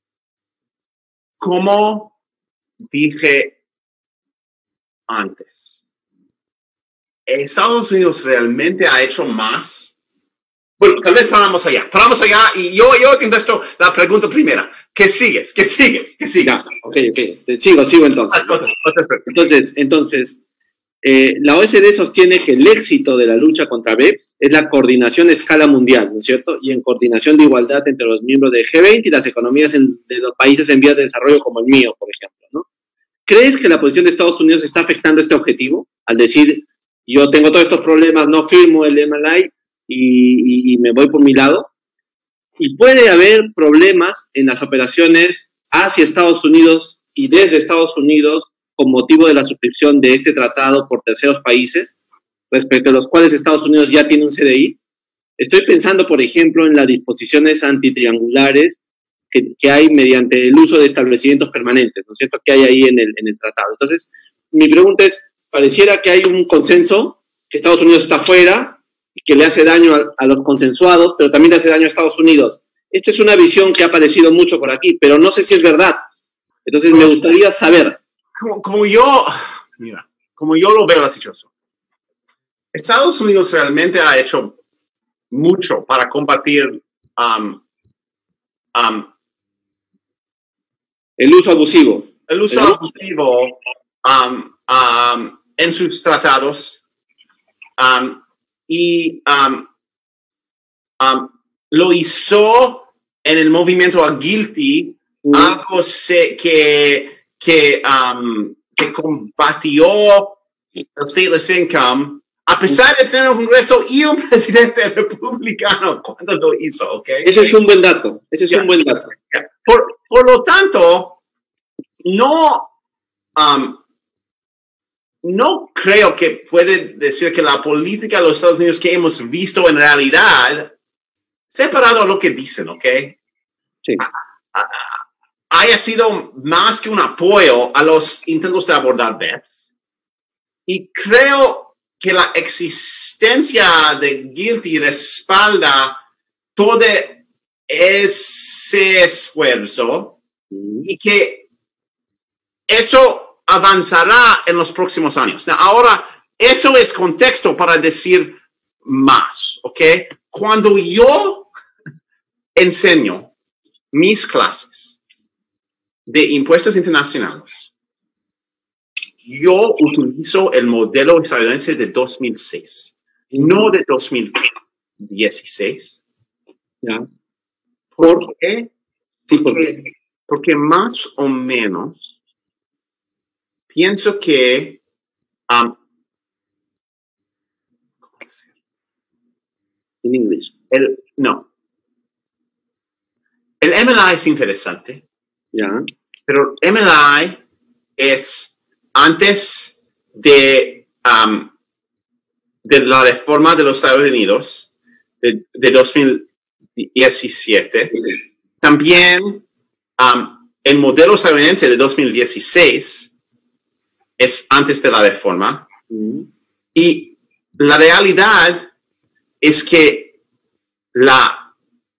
como dije antes, Estados Unidos realmente ha hecho más. Bueno, tal vez paramos allá. Paramos allá y yo, yo contesto la pregunta primera. ¿Qué sigues? ¿Qué sigues? ¿Qué sigues? Ya, ok, ok. Sigo, sigo entonces. Entonces, entonces eh, la O E C D sostiene que el éxito de la lucha contra B E P S es la coordinación a escala mundial, ¿no es cierto? Y en coordinación de igualdad entre los miembros de G veinte y las economías en, de los países en vías de desarrollo como el mío, por ejemplo, ¿no? ¿Crees que la posición de Estados Unidos está afectando este objetivo? Al decir, yo tengo todos estos problemas, no firmo el M L I, Y, y, y me voy por mi lado. Y puede haber problemas en las operaciones hacia Estados Unidos y desde Estados Unidos con motivo de la suscripción de este tratado por terceros países, respecto a los cuales Estados Unidos ya tiene un C D I. Estoy pensando, por ejemplo, en las disposiciones antitriangulares que, que hay mediante el uso de establecimientos permanentes, ¿no es cierto?, que hay ahí en el, en el tratado. Entonces, mi pregunta es, pareciera que hay un consenso, que Estados Unidos está fuera, y que le hace daño a, a los consensuados, pero también le hace daño a Estados Unidos. Esta es una visión que ha aparecido mucho por aquí, pero no sé si es verdad. Entonces me gustaría saber. Como, como yo, mira, como yo lo veo la situación. Estados Unidos realmente ha hecho mucho para combatir um, um, el uso abusivo. El uso el abusivo um, um, en sus tratados um, y um, um, lo hizo en el movimiento Agility, mm. algo se, que, que, um, que combatió el stateless income, a pesar de tener un Congreso y un presidente republicano cuando lo hizo, ¿ok? Ese es un buen dato, ese es yeah. un buen dato. Yeah. Por, por lo tanto, no, um, no creo que puede decir que la política de los Estados Unidos que hemos visto en realidad, separado a lo que dicen, ¿ok? Sí. A, a, a, haya sido más que un apoyo a los intentos de abordar B E P S. Y creo que la existencia de Guilty respalda todo ese esfuerzo mm. y que eso avanzará en los próximos años. Now, ahora, eso es contexto para decir más, ¿ok? Cuando yo enseño mis clases de impuestos internacionales, yo utilizo el modelo estadounidense de dos mil seis, no de dos mil dieciséis. ¿Ya? ¿Por qué? Sí, porque, porque más o menos pienso que um, ¿cómo decir? En inglés. El, no. El M L I es interesante. ¿Ya? Pero M L I es antes de, um, de la reforma de los Estados Unidos de, de dos mil diecisiete. Okay. También um, el modelo estadounidense de dos mil dieciséis es antes de la reforma. Mm. Y la realidad es que la,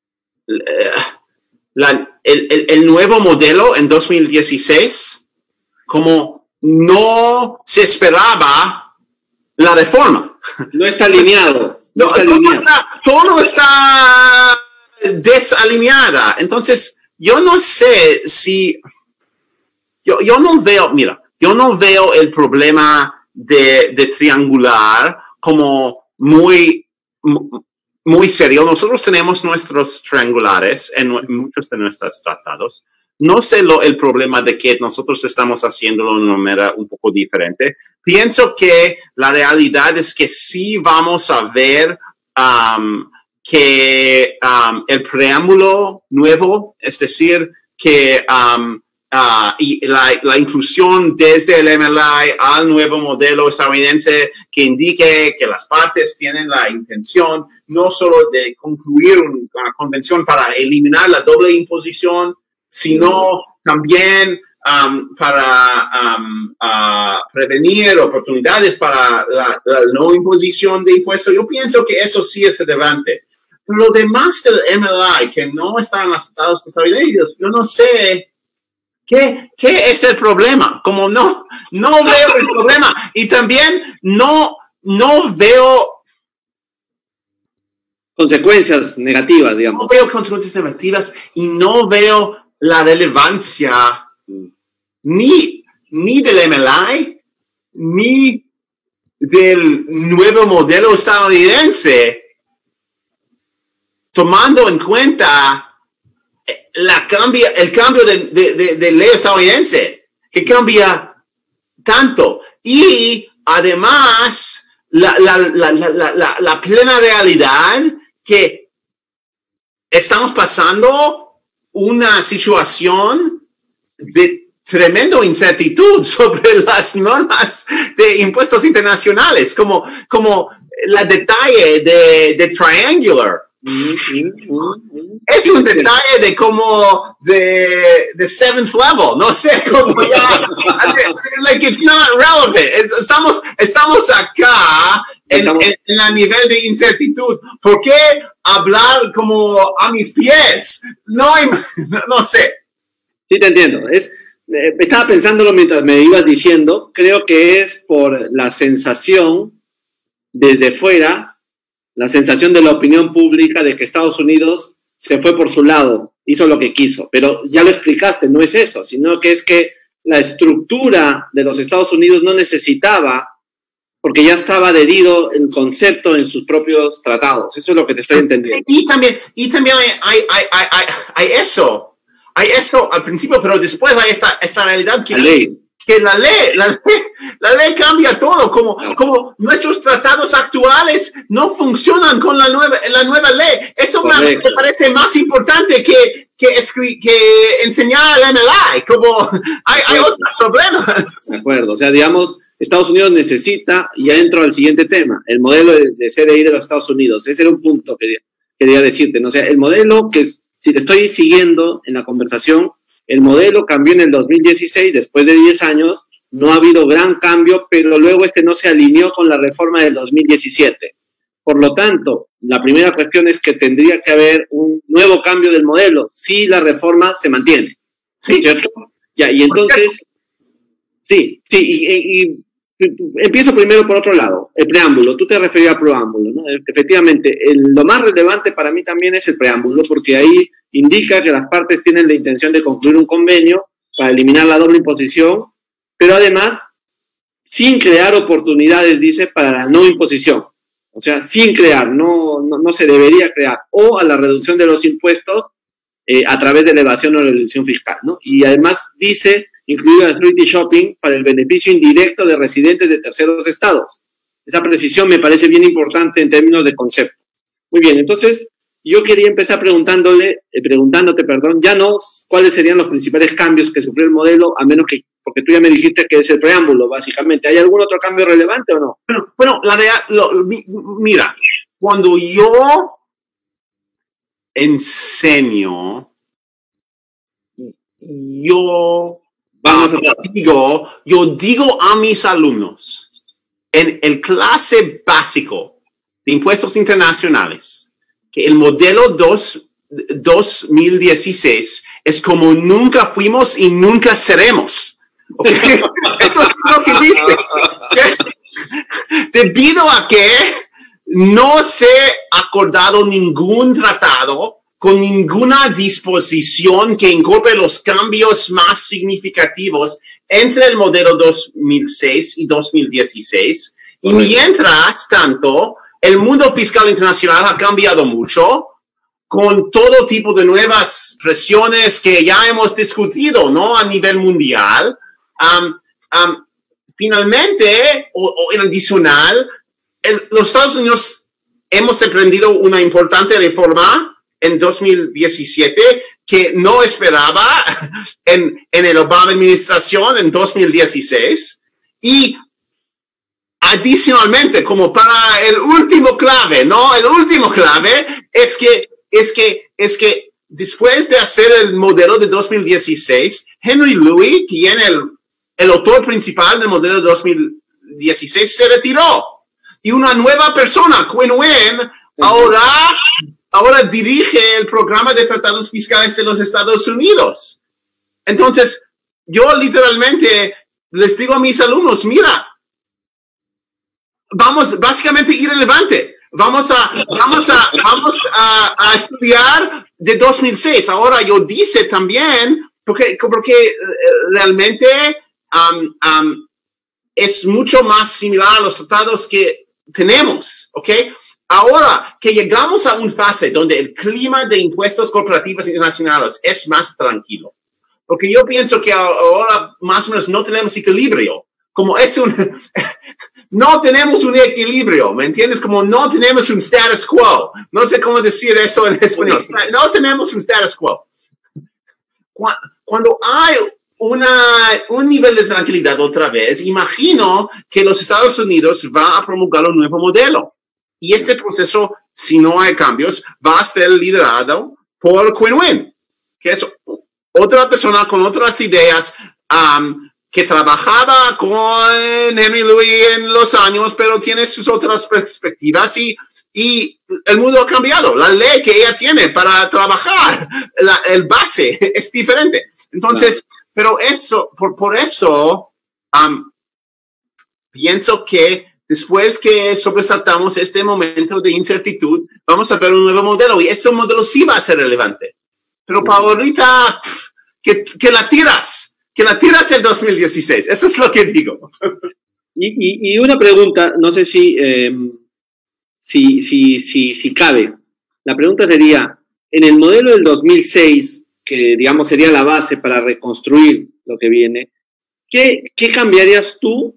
la, el, el, el nuevo modelo en dos mil dieciséis, como no se esperaba la reforma. No está alineado. No, no está todo, alineado. Está, todo está desalineada. Entonces, yo no sé si... Yo, yo no veo, mira, yo no veo el problema de, de triangular como muy, muy serio. Nosotros tenemos nuestros triangulares en muchos de nuestros tratados. No sé lo, el problema de que nosotros estamos haciéndolo de una manera un poco diferente. Pienso que la realidad es que sí vamos a ver um, que um, el preámbulo nuevo, es decir, que um, uh, y la, la inclusión desde el M L I al nuevo modelo estadounidense que indique que las partes tienen la intención no solo de concluir una convención para eliminar la doble imposición, sino también um, para um, uh, prevenir oportunidades para la, la no imposición de impuestos. Yo pienso que eso sí es relevante. Lo demás del M L I, que no está en los Estados Unidos, yo no sé qué, qué es el problema. Como no, no veo el problema. Y también no, no veo... consecuencias negativas, digamos. No veo consecuencias negativas y no veo la relevancia ni, ni del M L I, ni del nuevo modelo estadounidense, tomando en cuenta la cambia, el cambio de, de, de, de ley estadounidense, que cambia tanto. Y además, la, la, la, la, la, la, la plena realidad que estamos pasando una situación de tremenda incertidumbre sobre las normas de impuestos internacionales, como, como la detalle de, de Triangular. Es un detalle de como de, de seventh level, no sé, como ya, like it's not relevant. Es, estamos, estamos acá en, estamos. En, en el nivel de incertidumbre. ¿Por qué hablar como a mis pies? No hay, no, no sé. Sí, te entiendo. Es, eh, estaba pensándolo mientras me ibas diciendo, creo que es por la sensación desde fuera, la sensación de la opinión pública de que Estados Unidos se fue por su lado, hizo lo que quiso, pero ya lo explicaste, no es eso, sino que es que la estructura de los Estados Unidos no necesitaba, porque ya estaba adherido el concepto en sus propios tratados, eso es lo que te estoy entendiendo. Y también, y también hay, hay, hay, hay, hay eso, hay eso al principio, pero después hay esta, esta realidad que... La ley. que la ley, la ley, la ley cambia todo, como, no. como nuestros tratados actuales no funcionan con la nueva, la nueva ley. Eso me, me parece más importante que, que, que enseñar al M L I, como hay, hay otros problemas. De acuerdo, o sea, digamos, Estados Unidos necesita, y ya entro al siguiente tema, el modelo de, de C D I de los Estados Unidos. Ese era un punto que quería, quería decirte, ¿no? O sea, el modelo que, si te estoy siguiendo en la conversación, el modelo cambió en el dos mil dieciséis, después de diez años, no ha habido gran cambio, pero luego este no se alineó con la reforma del dos mil diecisiete. Por lo tanto, la primera cuestión es que tendría que haber un nuevo cambio del modelo, si la reforma se mantiene. Sí, ¿cierto? Ya, y entonces, sí, sí, y, y, y empiezo primero por otro lado, el preámbulo. Tú te referías al preámbulo, ¿no? Efectivamente, el, lo más relevante para mí también es el preámbulo, porque ahí indica que las partes tienen la intención de concluir un convenio para eliminar la doble imposición, pero además sin crear oportunidades, dice, para la no imposición. O sea, sin crear, no, no, no se debería crear, o a la reducción de los impuestos eh, a través de elevación o reducción fiscal, ¿no? Y además dice, incluido el Treaty Shopping, para el beneficio indirecto de residentes de terceros estados. Esa precisión me parece bien importante en términos de concepto. Muy bien, entonces, yo quería empezar preguntándole, eh, preguntándote, perdón, ya no cuáles serían los principales cambios que sufrió el modelo, a menos que, porque tú ya me dijiste que es el preámbulo, básicamente. ¿Hay algún otro cambio relevante o no? Bueno, bueno la real, lo, mi, mira, cuando yo enseño, yo, Vamos a digo, yo digo a mis alumnos, en el clase básico de impuestos internacionales, que el modelo dos mil dieciséis es como nunca fuimos y nunca seremos. ¿Okay? Eso es lo que dice. Debido a que no se ha acordado ningún tratado con ninguna disposición que incorpore los cambios más significativos entre el modelo dos mil seis y dos mil dieciséis. Y mientras tanto, el mundo fiscal internacional ha cambiado mucho, con todo tipo de nuevas presiones que ya hemos discutido, ¿no? A nivel mundial. Um, um, finalmente, o, o en adicional, en los Estados Unidos hemos emprendido una importante reforma en dos mil diecisiete que no esperaba en, en el Obama administración en dos mil dieciséis. Y adicionalmente, como para el último clave, ¿no? El último clave es que, es que, es que después de hacer el modelo de dos mil dieciséis, Henry Louis, quien el, el autor principal del modelo de dos mil dieciséis, se retiró. Y una nueva persona, Quinn Wynn, ahora, ahora dirige el programa de tratados fiscales de los Estados Unidos. Entonces, yo literalmente les digo a mis alumnos, mira, vamos, básicamente irrelevante. Vamos a, vamos a, vamos a, a estudiar de dos mil seis. Ahora yo dice también, porque, porque realmente um, um, es mucho más similar a los tratados que tenemos, ¿ok? Ahora que llegamos a una fase donde el clima de impuestos corporativos internacionales es más tranquilo, porque yo pienso que ahora más o menos no tenemos equilibrio, como es un... No tenemos un equilibrio, ¿me entiendes? Como no tenemos un status quo. No sé cómo decir eso en español. No tenemos un status quo. Cuando hay una, un nivel de tranquilidad otra vez, imagino que los Estados Unidos va a promulgar un nuevo modelo. Y este proceso si no hay cambios, va a ser liderado por Quinn Nguyen, que es otra persona con otras ideas, um, que trabajaba con Henry Louis en los años, pero tiene sus otras perspectivas y, y el mundo ha cambiado. La ley que ella tiene para trabajar, la, el base es diferente. Entonces, claro. pero eso, por, por eso, um, pienso que después que sobresaltamos este momento de incertidumbre, vamos a ver un nuevo modelo y ese modelo sí va a ser relevante. Pero para ahorita, pff, que, que la tiras, que la tiras el dos mil dieciséis. Eso es lo que digo. Y, y, y una pregunta, no sé si, eh, si, si, si, si cabe. La pregunta sería, en el modelo del dos mil seis, que digamos sería la base para reconstruir lo que viene, ¿qué, qué cambiarías tú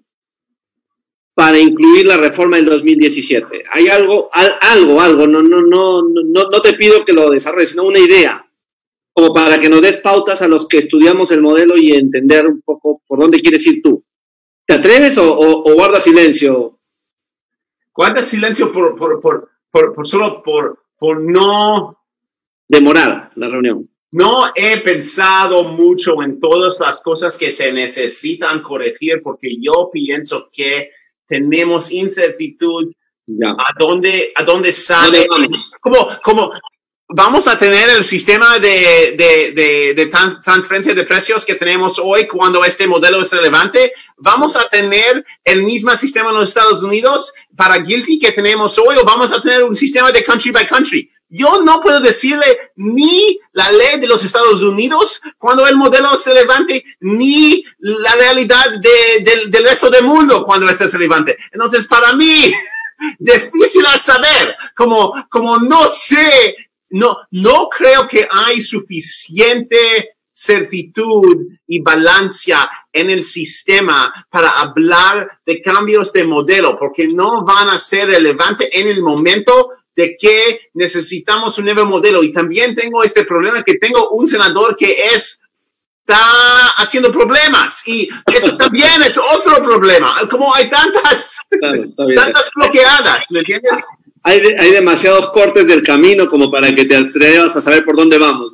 para incluir la reforma del dos mil diecisiete? Hay algo, al, algo, algo, no, no, no, no, no te pido que lo desarrolles, sino una idea, como para que nos des pautas a los que estudiamos el modelo y entender un poco por dónde quieres ir tú. ¿Te atreves o, o, o guardas silencio? Guardas silencio por, por, por, por, por solo por, por no... demorar la reunión. No he pensado mucho en todas las cosas que se necesitan corregir porque yo pienso que tenemos incertidumbre ya. a dónde a dónde sale. Como, como vamos a tener el sistema de, de, de, de transferencia de precios que tenemos hoy cuando este modelo es relevante. Vamos a tener el mismo sistema en los Estados Unidos para Guilty que tenemos hoy o vamos a tener un sistema de country by country. Yo no puedo decirle ni la ley de los Estados Unidos cuando el modelo es relevante, ni la realidad de, de, del resto del mundo cuando este es relevante. Entonces, para mí, difícil a saber, como, como no sé, no, no creo que hay suficiente certitud y balanza en el sistema para hablar de cambios de modelo, porque no van a ser relevantes en el momento de que necesitamos un nuevo modelo. Y también tengo este problema que tengo un senador que es, está haciendo problemas. Y eso también es otro problema. Como hay tantas, claro, tantas bloqueadas, ¿me entiendes? Hay, de, hay demasiados cortes del camino como para que te atrevas a saber por dónde vamos.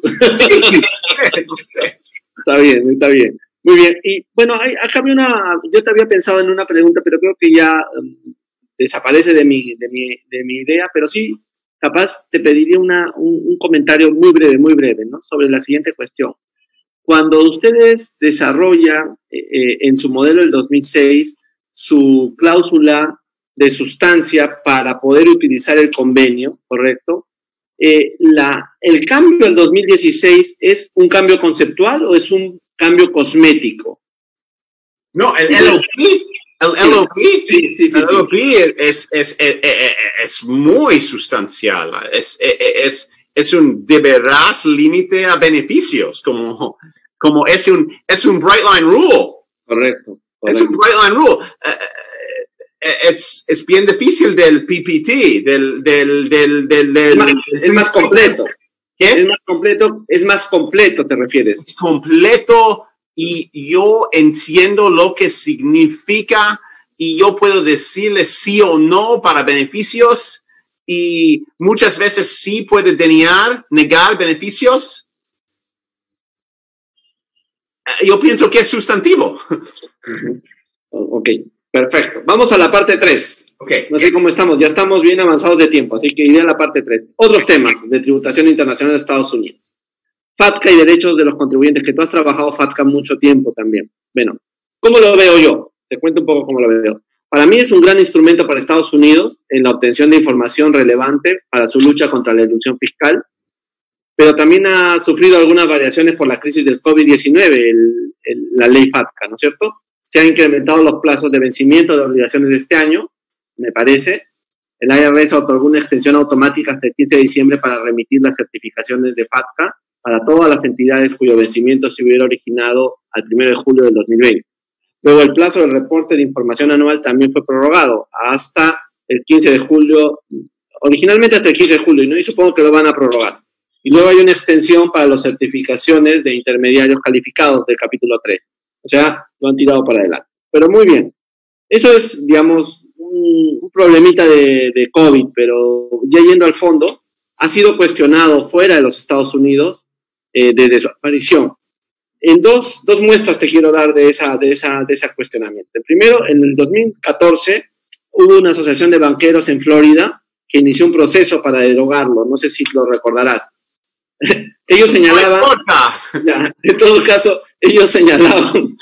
No sé. Está bien, está bien. Muy bien. Y bueno, hay, acá había una, yo te había pensado en una pregunta, pero creo que ya um, desaparece de mi, de, mi, de mi idea, pero sí, capaz te pediría una, un, un comentario muy breve, muy breve, ¿no? Sobre la siguiente cuestión. Cuando ustedes desarrollan eh, en su modelo del dos mil seis su cláusula de sustancia para poder utilizar el convenio, ¿correcto? Eh, la, ¿El cambio del dos mil dieciséis es un cambio conceptual o es un cambio cosmético? No, el L O P... El L O P, sí, sí, sí, el L O P sí. es, es, es, es, es muy sustancial. Es, es, es un de veras límite a beneficios, como, como es un, es un bright line rule. Correcto. correcto. Es un bright line rule. Uh, es, es bien difícil del P P T, del, del, del, del, del es, más, es más completo. ¿Qué? Es más completo, es más completo, ¿te refieres? Es completo. Y yo entiendo lo que significa y yo puedo decirle sí o no para beneficios y muchas veces sí puede denegar, negar beneficios. Yo pienso que es sustantivo. Ok, perfecto. Vamos a la parte tres. Okay. No sé cómo estamos, ya estamos bien avanzados de tiempo, así que iré a la parte tres. Otros temas de tributación internacional de Estados Unidos. FATCA y derechos de los contribuyentes, que tú has trabajado FATCA mucho tiempo también. Bueno, ¿cómo lo veo yo? Te cuento un poco cómo lo veo. Para mí es un gran instrumento para Estados Unidos en la obtención de información relevante para su lucha contra la elusión fiscal, pero también ha sufrido algunas variaciones por la crisis del COVID diecinueve, el, el, la ley FATCA, ¿no es cierto? Se han incrementado los plazos de vencimiento de obligaciones de este año, me parece. El I R S otorgó una extensión automática hasta el quince de diciembre para remitir las certificaciones de FATCA para todas las entidades cuyo vencimiento se hubiera originado al primero de julio del dos mil veinte. Luego, el plazo del reporte de información anual también fue prorrogado hasta el quince de julio, originalmente hasta el quince de julio, ¿no? Y supongo que lo van a prorrogar. Y luego hay una extensión para las certificaciones de intermediarios calificados del capítulo tres. O sea, lo han tirado para adelante. Pero muy bien. Eso es, digamos, un, un problemita de, de COVID, pero ya yendo al fondo, ha sido cuestionado fuera de los Estados Unidos eh, desde su aparición. En dos, dos muestras te quiero dar de esa, de esa, de ese cuestionamiento. Primero, en el dos mil catorce hubo una asociación de banqueros en Florida que inició un proceso para derogarlo. No sé si lo recordarás. Ellos señalaban, ya, en todo caso, ellos señalaban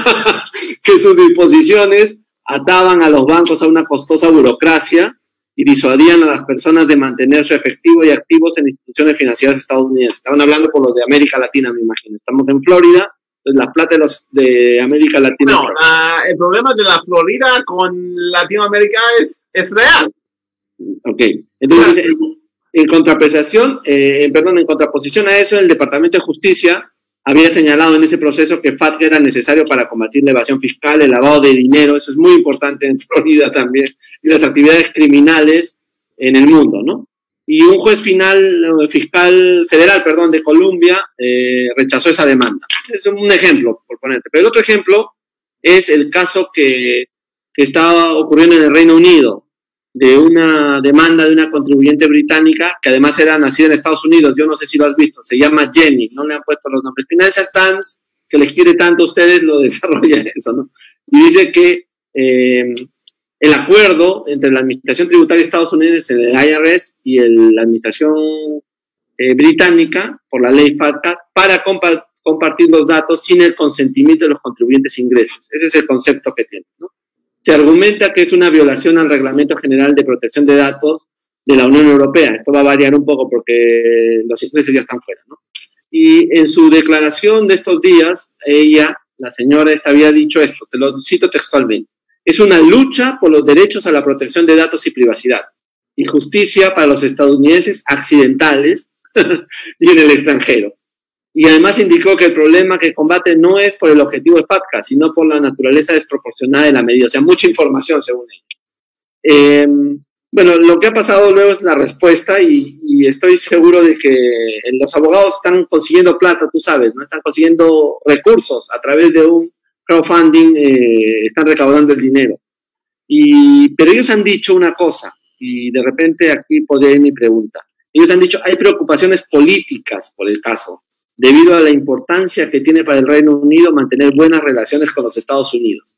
que sus disposiciones ataban a los bancos a una costosa burocracia y disuadían a las personas de mantener su efectivo y activos en instituciones financieras estadounidenses. Estaban hablando por los de América Latina, me imagino. Estamos en Florida, entonces la plata de los de América Latina. No, uh, el problema de la Florida con Latinoamérica es, es real. Ok, entonces, en, en contraprestación, eh, perdón, en contraposición a eso, el Departamento de Justicia había señalado en ese proceso que FATCA era necesario para combatir la evasión fiscal, el lavado de dinero, eso es muy importante en Florida también, y las actividades criminales en el mundo, ¿no? Y un juez final, fiscal federal, perdón, de Colombia, eh, rechazó esa demanda. Es un ejemplo, por ponerte. Pero el otro ejemplo es el caso que, que está ocurriendo en el Reino Unido, de una demanda de una contribuyente británica que además era nacida en Estados Unidos. Yo no sé si lo has visto, se llama Jenny, no le han puesto los nombres. Financial Times, que les quiere tanto a ustedes, lo desarrolla eso, ¿no? Y dice que eh, el acuerdo entre la Administración Tributaria de Estados Unidos, el I R S, y el, la Administración eh, Británica, por la ley FATCA, para compa compartir los datos sin el consentimiento de los contribuyentes ingresos. Ese es el concepto que tiene, ¿no? Se argumenta que es una violación al Reglamento General de Protección de Datos de la Unión Europea. Esto va a variar un poco porque los ingleses ya están fuera, ¿no? Y en su declaración de estos días, ella, la señora esta, había dicho esto, te lo cito textualmente: es una lucha por los derechos a la protección de datos y privacidad y justicia para los estadounidenses accidentales y en el extranjero. Y además indicó que el problema que combate no es por el objetivo de FATCA, sino por la naturaleza desproporcionada de la medida. O sea, mucha información, según ella. Eh, bueno, lo que ha pasado luego es la respuesta y, y estoy seguro de que los abogados están consiguiendo plata, tú sabes, ¿no? Están consiguiendo recursos a través de un crowdfunding, eh, están recaudando el dinero. Y, pero ellos han dicho una cosa, y de repente aquí podría ir mi pregunta. Ellos han dicho, hay preocupaciones políticas por el caso, debido a la importancia que tiene para el Reino Unido mantener buenas relaciones con los Estados Unidos.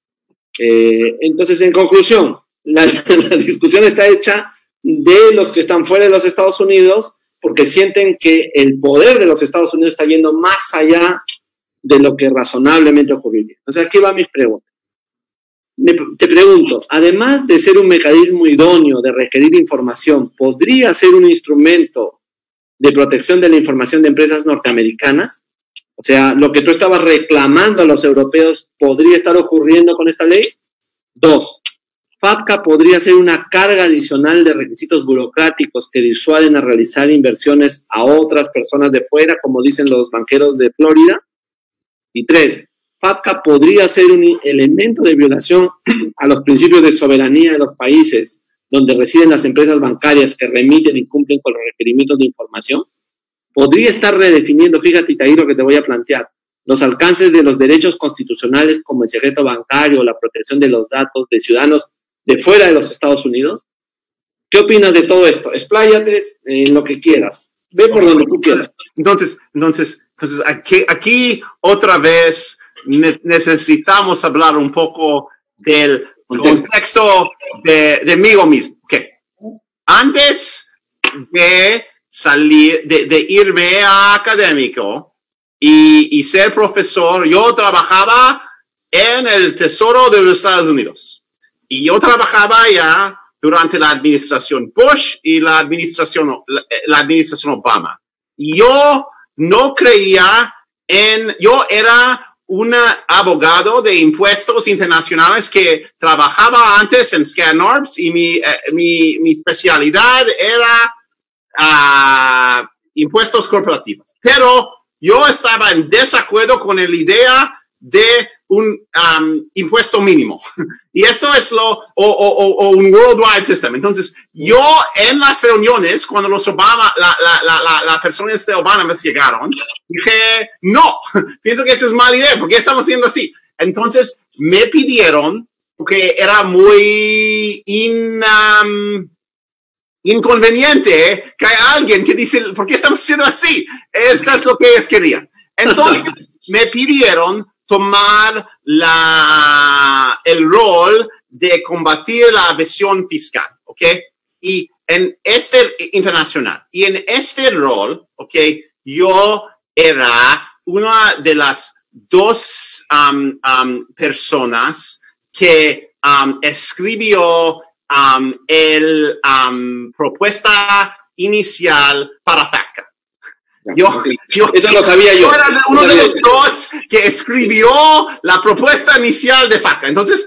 Eh, entonces, en conclusión, la, la discusión está hecha de los que están fuera de los Estados Unidos porque sienten que el poder de los Estados Unidos está yendo más allá de lo que razonablemente ocurriría. Entonces, aquí van mis preguntas. Me, te pregunto, además de ser un mecanismo idóneo de requerir información, ¿podría ser un instrumento de protección de la información de empresas norteamericanas? O sea, lo que tú estabas reclamando a los europeos, ¿podría estar ocurriendo con esta ley? Dos, FATCA podría ser una carga adicional de requisitos burocráticos que disuaden a realizar inversiones a otras personas de fuera, como dicen los banqueros de Florida. Y tres, FATCA podría ser un elemento de violación a los principios de soberanía de los países donde residen las empresas bancarias que remiten y cumplen con los requerimientos de información. Podría estar redefiniendo, fíjate, ahí lo que te voy a plantear, los alcances de los derechos constitucionales como el secreto bancario o la protección de los datos de ciudadanos de fuera de los Estados Unidos. ¿Qué opinas de todo esto? Expláyate en lo que quieras. Ve por donde tú quieras. Entonces, entonces, entonces aquí, aquí otra vez ne necesitamos hablar un poco del contexto de, de mí mismo. Okay. Antes de salir, de, de irme a académico y, y ser profesor, yo trabajaba en el Tesoro de los Estados Unidos. Y yo trabajaba ya durante la administración Bush y la administración, la, la administración Obama. Y yo no creía en, yo era un abogado de impuestos internacionales que trabajaba antes en ScanOrbs y mi, eh, mi, mi especialidad era uh, impuestos corporativos. Pero yo estaba en desacuerdo con la idea de un um, impuesto mínimo. Y eso es lo, o, o, o un worldwide system. Entonces, yo en las reuniones, cuando los Obama, la, la, la, la, la personas de Obama me llegaron, dije, no, pienso que eso es mala idea, ¿por qué estamos haciendo así? Entonces, me pidieron que era muy in, um, inconveniente que haya alguien que dice, ¿por qué estamos haciendo así? Esto es lo que ellos querían. Entonces me pidieron tomar la, el rol de combatir la evasión fiscal, ¿ok? Y en este internacional, y en este rol, ¿ok? Yo era una de las dos um, um, personas que um, escribió um, el um, propuesta inicial para FATCA. Yo, yo, Eso lo sabía yo. Yo era uno de los dos que escribió la propuesta inicial de FATCA. Entonces,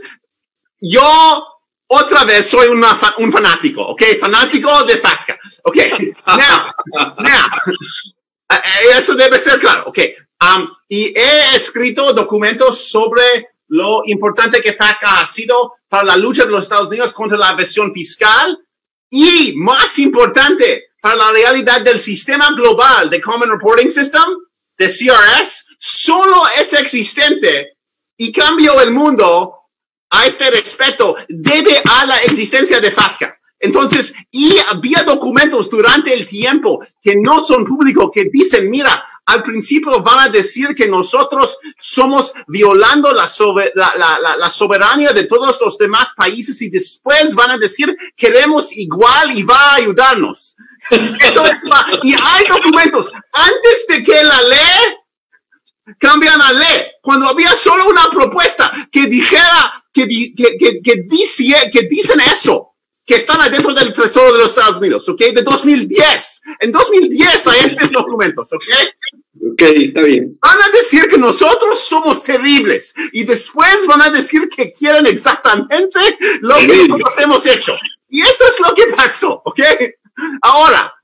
yo otra vez soy una, un fanático, ¿ok? Fanático de FATCA, ¿ok? Now, now, eso debe ser claro, ¿ok? Um, y he escrito documentos sobre lo importante que FATCA ha sido para la lucha de los Estados Unidos contra la evasión fiscal y, más importante, para la realidad del sistema global de Common Reporting System, de C R S, solo es existente y cambió el mundo a este respecto debe a la existencia de FATCA. Entonces, y había documentos durante el tiempo que no son públicos que dicen, mira, al principio van a decir que nosotros somos violando la, sober la, la, la, la soberanía de todos los demás países y después van a decir queremos igual y va a ayudarnos. Eso es, y hay documentos antes de que la ley cambian la ley, cuando había solo una propuesta que dijera, que, que, que, que, dice, que dicen eso, que están adentro del Tesoro de los Estados Unidos, ¿ok? De dos mil diez. En dos mil diez hay estos documentos, ¿ok? Ok, está bien. Van a decir que nosotros somos terribles y después van a decir que quieren exactamente lo que Terrible. nosotros hemos hecho. Y eso es lo que pasó, ¿ok? Ahora,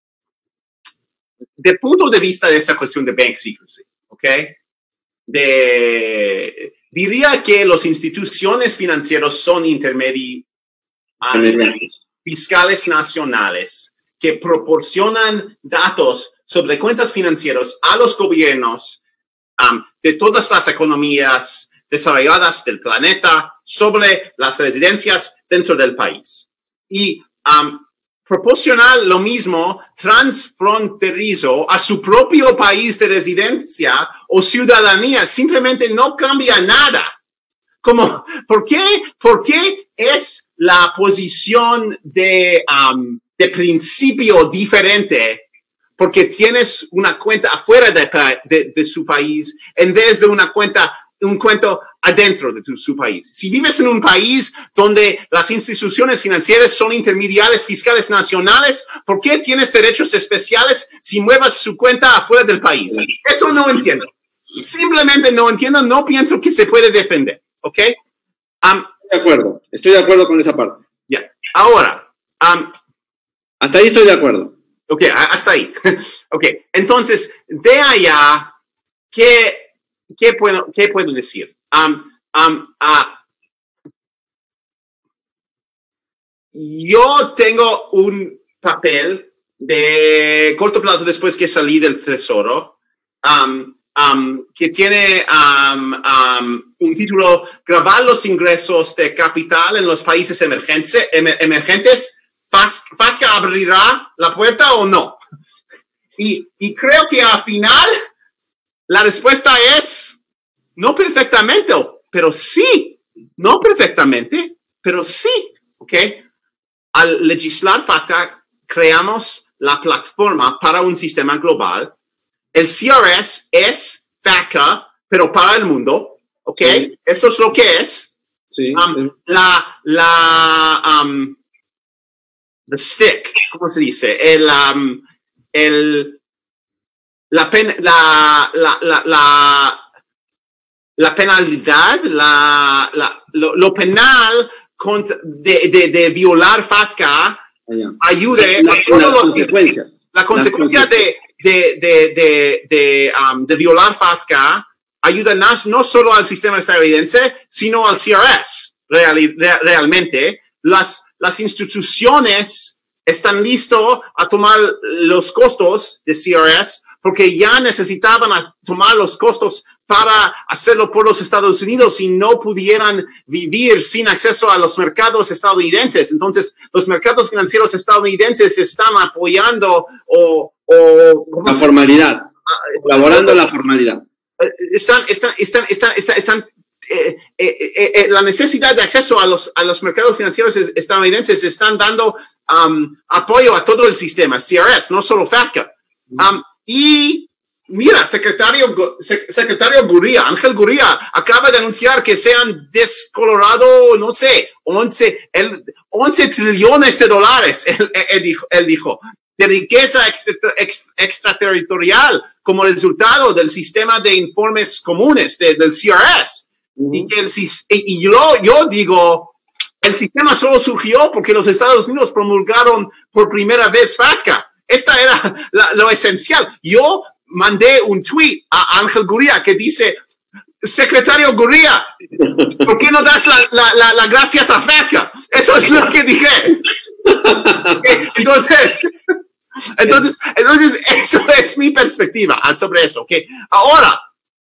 de punto de vista de esta cuestión de bank secrecy, ¿ok? De, diría que las instituciones financieras son intermediarios fiscales nacionales que proporcionan datos sobre cuentas financieras a los gobiernos um, de todas las economías desarrolladas del planeta sobre las residencias dentro del país. Y um, proporcionar lo mismo transfronterizo a su propio país de residencia o ciudadanía simplemente no cambia nada. Como, ¿por qué, por qué es la posición de, um, de principio diferente? Porque tienes una cuenta afuera de, de, de su país en vez de una cuenta, un cuento adentro de tu, su país. Si vives en un país donde las instituciones financieras son intermediarios fiscales nacionales, ¿por qué tienes derechos especiales si muevas su cuenta afuera del país? Eso no entiendo. Simplemente no entiendo, no pienso que se puede defender. ¿Ok? Um, Estoy de acuerdo, estoy de acuerdo con esa parte. Ya. Yeah. Ahora, um, hasta ahí estoy de acuerdo. Ok, hasta ahí. Ok, entonces, de allá, ¿qué, qué, puedo, qué puedo decir? Um, um, uh, yo tengo un papel de corto plazo después que salí del Tesoro, um, um, que tiene um, um, un título, grabar los ingresos de capital en los países emergentes, emergentes. ¿FATCA abrirá la puerta o no? Y, y creo que al final la respuesta es no perfectamente, pero sí. No perfectamente, pero sí. ¿Ok? Al legislar FATCA, creamos la plataforma para un sistema global. El C R S es FATCA, pero para el mundo. ¿Ok? Sí. Esto es lo que es. Sí. Um, la, la, um, the stick, ¿cómo se dice? El, um, el, la, pen, la, la, la, la, la penalidad, la, la, lo, lo penal contra, de, de, de violar FATCA Allá. ayude la, a todos las los consecuencias. La consecuencia de, de, de, de, de, um, de violar FATCA ayuda no, no solo al sistema estadounidense, sino al C R S. Real, real, realmente, las Las instituciones están listos a tomar los costos de C R S porque ya necesitaban a tomar los costos para hacerlo por los Estados Unidos y no pudieran vivir sin acceso a los mercados estadounidenses. Entonces, los mercados financieros estadounidenses están apoyando o... o la formalidad, colaborando la formalidad. Están, están, están, están, están, están eh, eh, eh, eh, la necesidad de acceso a los, a los mercados financieros estadounidenses están dando um, apoyo a todo el sistema, C R S, no solo FATCA. Um, y mira, secretario, secretario Gurría, Ángel Gurría, acaba de anunciar que se han descolorado, no sé, once, el, once trillones de dólares, él, él, dijo, él dijo, de riqueza extra, extra, extraterritorial como resultado del sistema de informes comunes de, del C R S. Uh-huh. Y, el, y yo, yo digo, el sistema solo surgió porque los Estados Unidos promulgaron por primera vez FATCA. Esta era la, lo esencial. Yo mandé un tweet a Ángel Gurría que dice, secretario Gurría, ¿por qué no das la, la, la, la gracias a FATCA? Eso es lo que dije. Entonces... Entonces, entonces, eso es mi perspectiva sobre eso. ¿Okay? Ahora,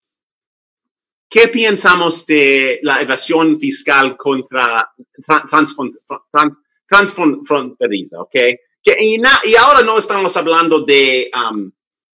¿qué pensamos de la evasión fiscal contra transfronteriza? Trans, trans, ¿okay? Que, y, na, y ahora no estamos hablando de, um,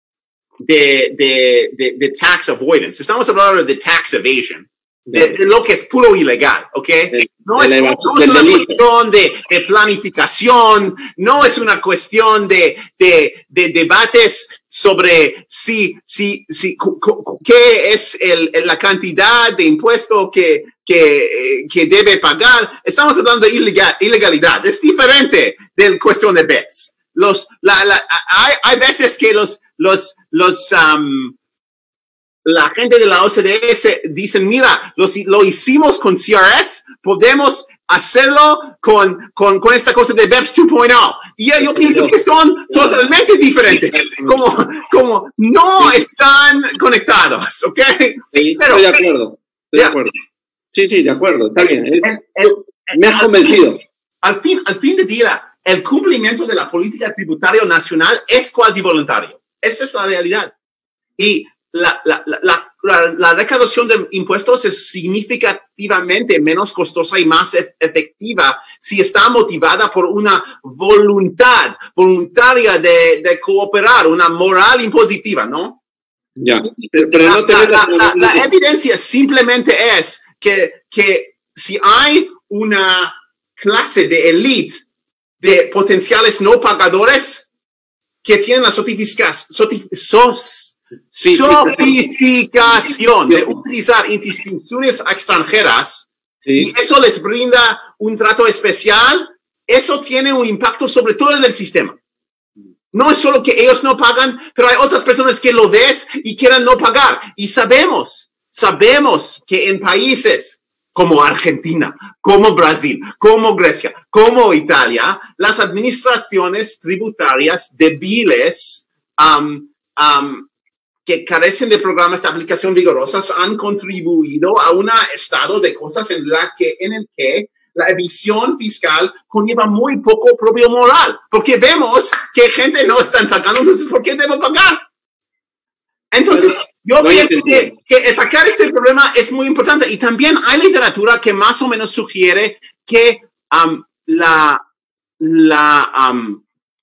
de, de, de, de tax avoidance, estamos hablando de tax evasion. De, de lo que es puro ilegal, ¿ok? No es, no es una cuestión de, de planificación, no es una cuestión de, de, de debates sobre si, si, si, qué es el, la cantidad de impuesto que, que, que debe pagar. Estamos hablando de ilegal, ilegalidad. Es diferente de la cuestión de B E P S. Los, la, la, hay, hay veces que los, los, los, um, la gente de la O C D E dicen, mira, lo, lo hicimos con C R S, podemos hacerlo con, con, con esta cosa de B E P S dos punto cero. Y yo pienso que son totalmente diferentes, como, como no están conectados, ¿ok? Sí, Pero, estoy de acuerdo, estoy de acuerdo. Sí, sí, de acuerdo, está bien. El, el, el, me has convencido. Al fin, al fin de día, el cumplimiento de la política tributaria nacional es cuasi voluntario. Esa es la realidad. Y La, la, la, la, la recaudación de impuestos es significativamente menos costosa y más efectiva si está motivada por una voluntad voluntaria de, de cooperar, una moral impositiva, ¿no? Ya, pero, pero no te la, la, la, la evidencia simplemente es que, que si hay una clase de élite de potenciales no pagadores que tienen la sofisticación Sí, sofisticación de utilizar instituciones extranjeras sí. y eso les brinda un trato especial, eso tiene un impacto sobre todo en el sistema. No es solo que ellos no pagan, pero hay otras personas que lo ves y quieren no pagar. Y sabemos, sabemos que en países como Argentina, como Brasil, como Grecia, como Italia, las administraciones tributarias débiles, um, um, que carecen de programas de aplicación vigorosas han contribuido a un estado de cosas en, la que, en el que la evasión fiscal conlleva muy poco propio moral, porque vemos que gente no está pagando, entonces ¿por qué debo pagar? Entonces, yo pienso que, que atacar este problema es muy importante y también hay literatura que más o menos sugiere que um, la, la, um,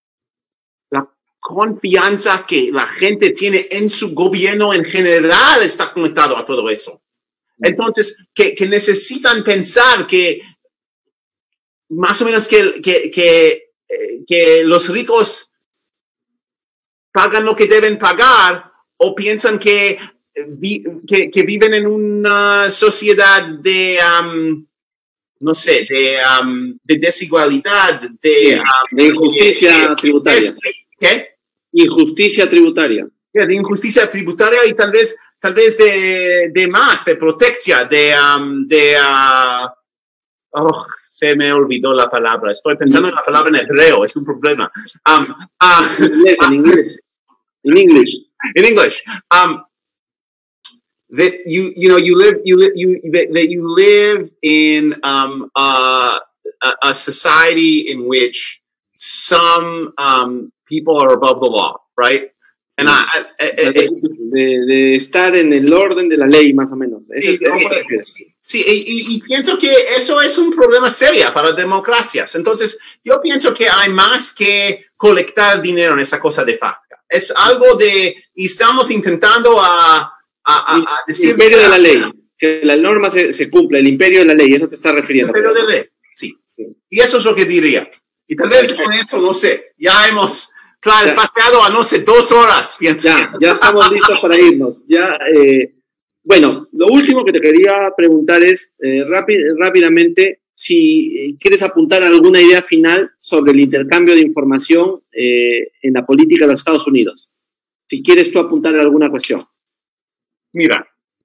confianza que la gente tiene en su gobierno en general está conectado a todo eso. Entonces, que, que necesitan pensar que más o menos que, que, que, que los ricos pagan lo que deben pagar o piensan que, que, que viven en una sociedad de, um, no sé, de, um, de desigualdad, de, um, de injusticia de, tributaria. ¿Qué? Injusticia tributaria. De injusticia tributaria y tal vez, tal vez de, de más, de protección, de, um, de, uh, oh, se me olvidó la palabra. Estoy pensando en la palabra en hebreo, es un problema. Um, uh, en inglés. In English. In English. Um, that you, you know, you live, you live, you, that, that you live in, um, uh, a, a society in which some, um, people are above the law, right? En la, eh, eh, eh, de, de estar en el orden de la ley, más o menos. Sí, Eso es- hombre, sí, sí, y, y- y pienso que eso es un problema serio para democracias. Entonces, yo pienso que hay más que colectar dinero en esa cosa de FATCA. Es algo de, y estamos intentando a, a, a, a el decir... imperio de la ley, que la norma se, se cumpla, el imperio de la ley, eso te está refiriendo. Pero de ley, sí. Sí. Y eso es lo que diría. Y tal vez con eso, no sé, ya hemos claro, Ya. paseado a, no sé, dos horas, pienso. Ya, ya estamos listos para irnos. Ya, eh, bueno, lo último que te quería preguntar es, eh, rápi- rápidamente, si eh, quieres apuntar alguna idea final sobre el intercambio de información eh, en la política de los Estados Unidos. Si quieres tú apuntar alguna cuestión. Mira,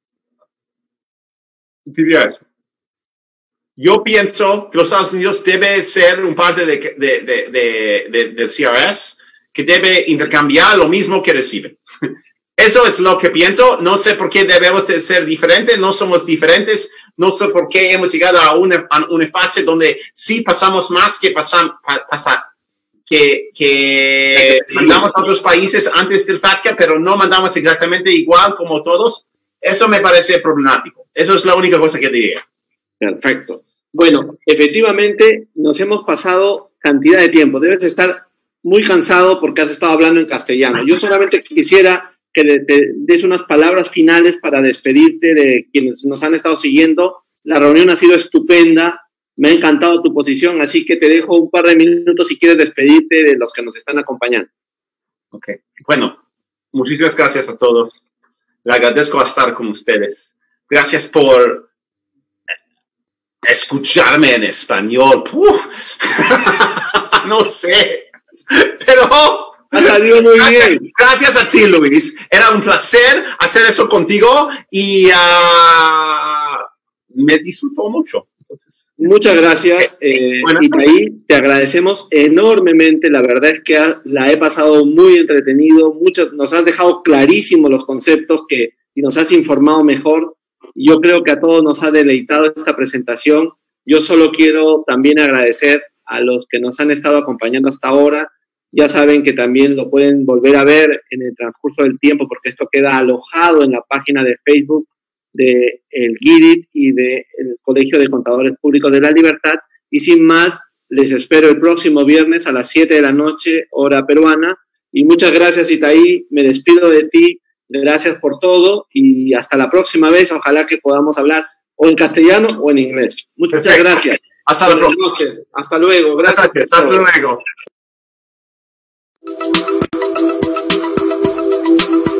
diría eso. Yo pienso que los Estados Unidos debe ser un parte de, de, de, de, de, de C R S que debe intercambiar lo mismo que recibe. Eso es lo que pienso. No sé por qué debemos de ser diferentes. No somos diferentes. No sé por qué hemos llegado a una, a una fase donde sí pasamos más que pasar, pasar que, que mandamos a otros países antes del FATCA, pero no mandamos exactamente igual como todos. Eso me parece problemático. Eso es la única cosa que diría. Perfecto. Bueno, efectivamente nos hemos pasado cantidad de tiempo. Debes estar muy cansado porque has estado hablando en castellano. Yo solamente quisiera que te des unas palabras finales para despedirte de quienes nos han estado siguiendo. La reunión ha sido estupenda. Me ha encantado tu posición, así que te dejo un par de minutos si quieres despedirte de los que nos están acompañando. Ok. Bueno, muchísimas gracias a todos. Le agradezco a estar con ustedes. Gracias por escucharme en español. Uf. No sé, pero ha salido muy gracias, bien. Gracias a ti, Luis. Era un placer hacer eso contigo y uh, me disfrutó mucho. Entonces, muchas gracias, eh, bueno. Itaí. Te agradecemos enormemente. La verdad es que ha, la he pasado muy entretenido. Muchos, nos has dejado clarísimos los conceptos que, y nos has informado mejor. Yo creo que a todos nos ha deleitado esta presentación. Yo solo quiero también agradecer a los que nos han estado acompañando hasta ahora. Ya saben que también lo pueden volver a ver en el transcurso del tiempo porque esto queda alojado en la página de Facebook de el GIRIT y del Colegio de Contadores Públicos de la Libertad. Y sin más, les espero el próximo viernes a las siete de la noche, hora peruana. Y muchas gracias, Itaí. Me despido de ti. Gracias por todo y hasta la próxima vez. Ojalá que podamos hablar o en castellano o en inglés. Muchas Perfecto. gracias. Hasta la Buenas próxima. noches. Hasta luego. Gracias. Hasta luego.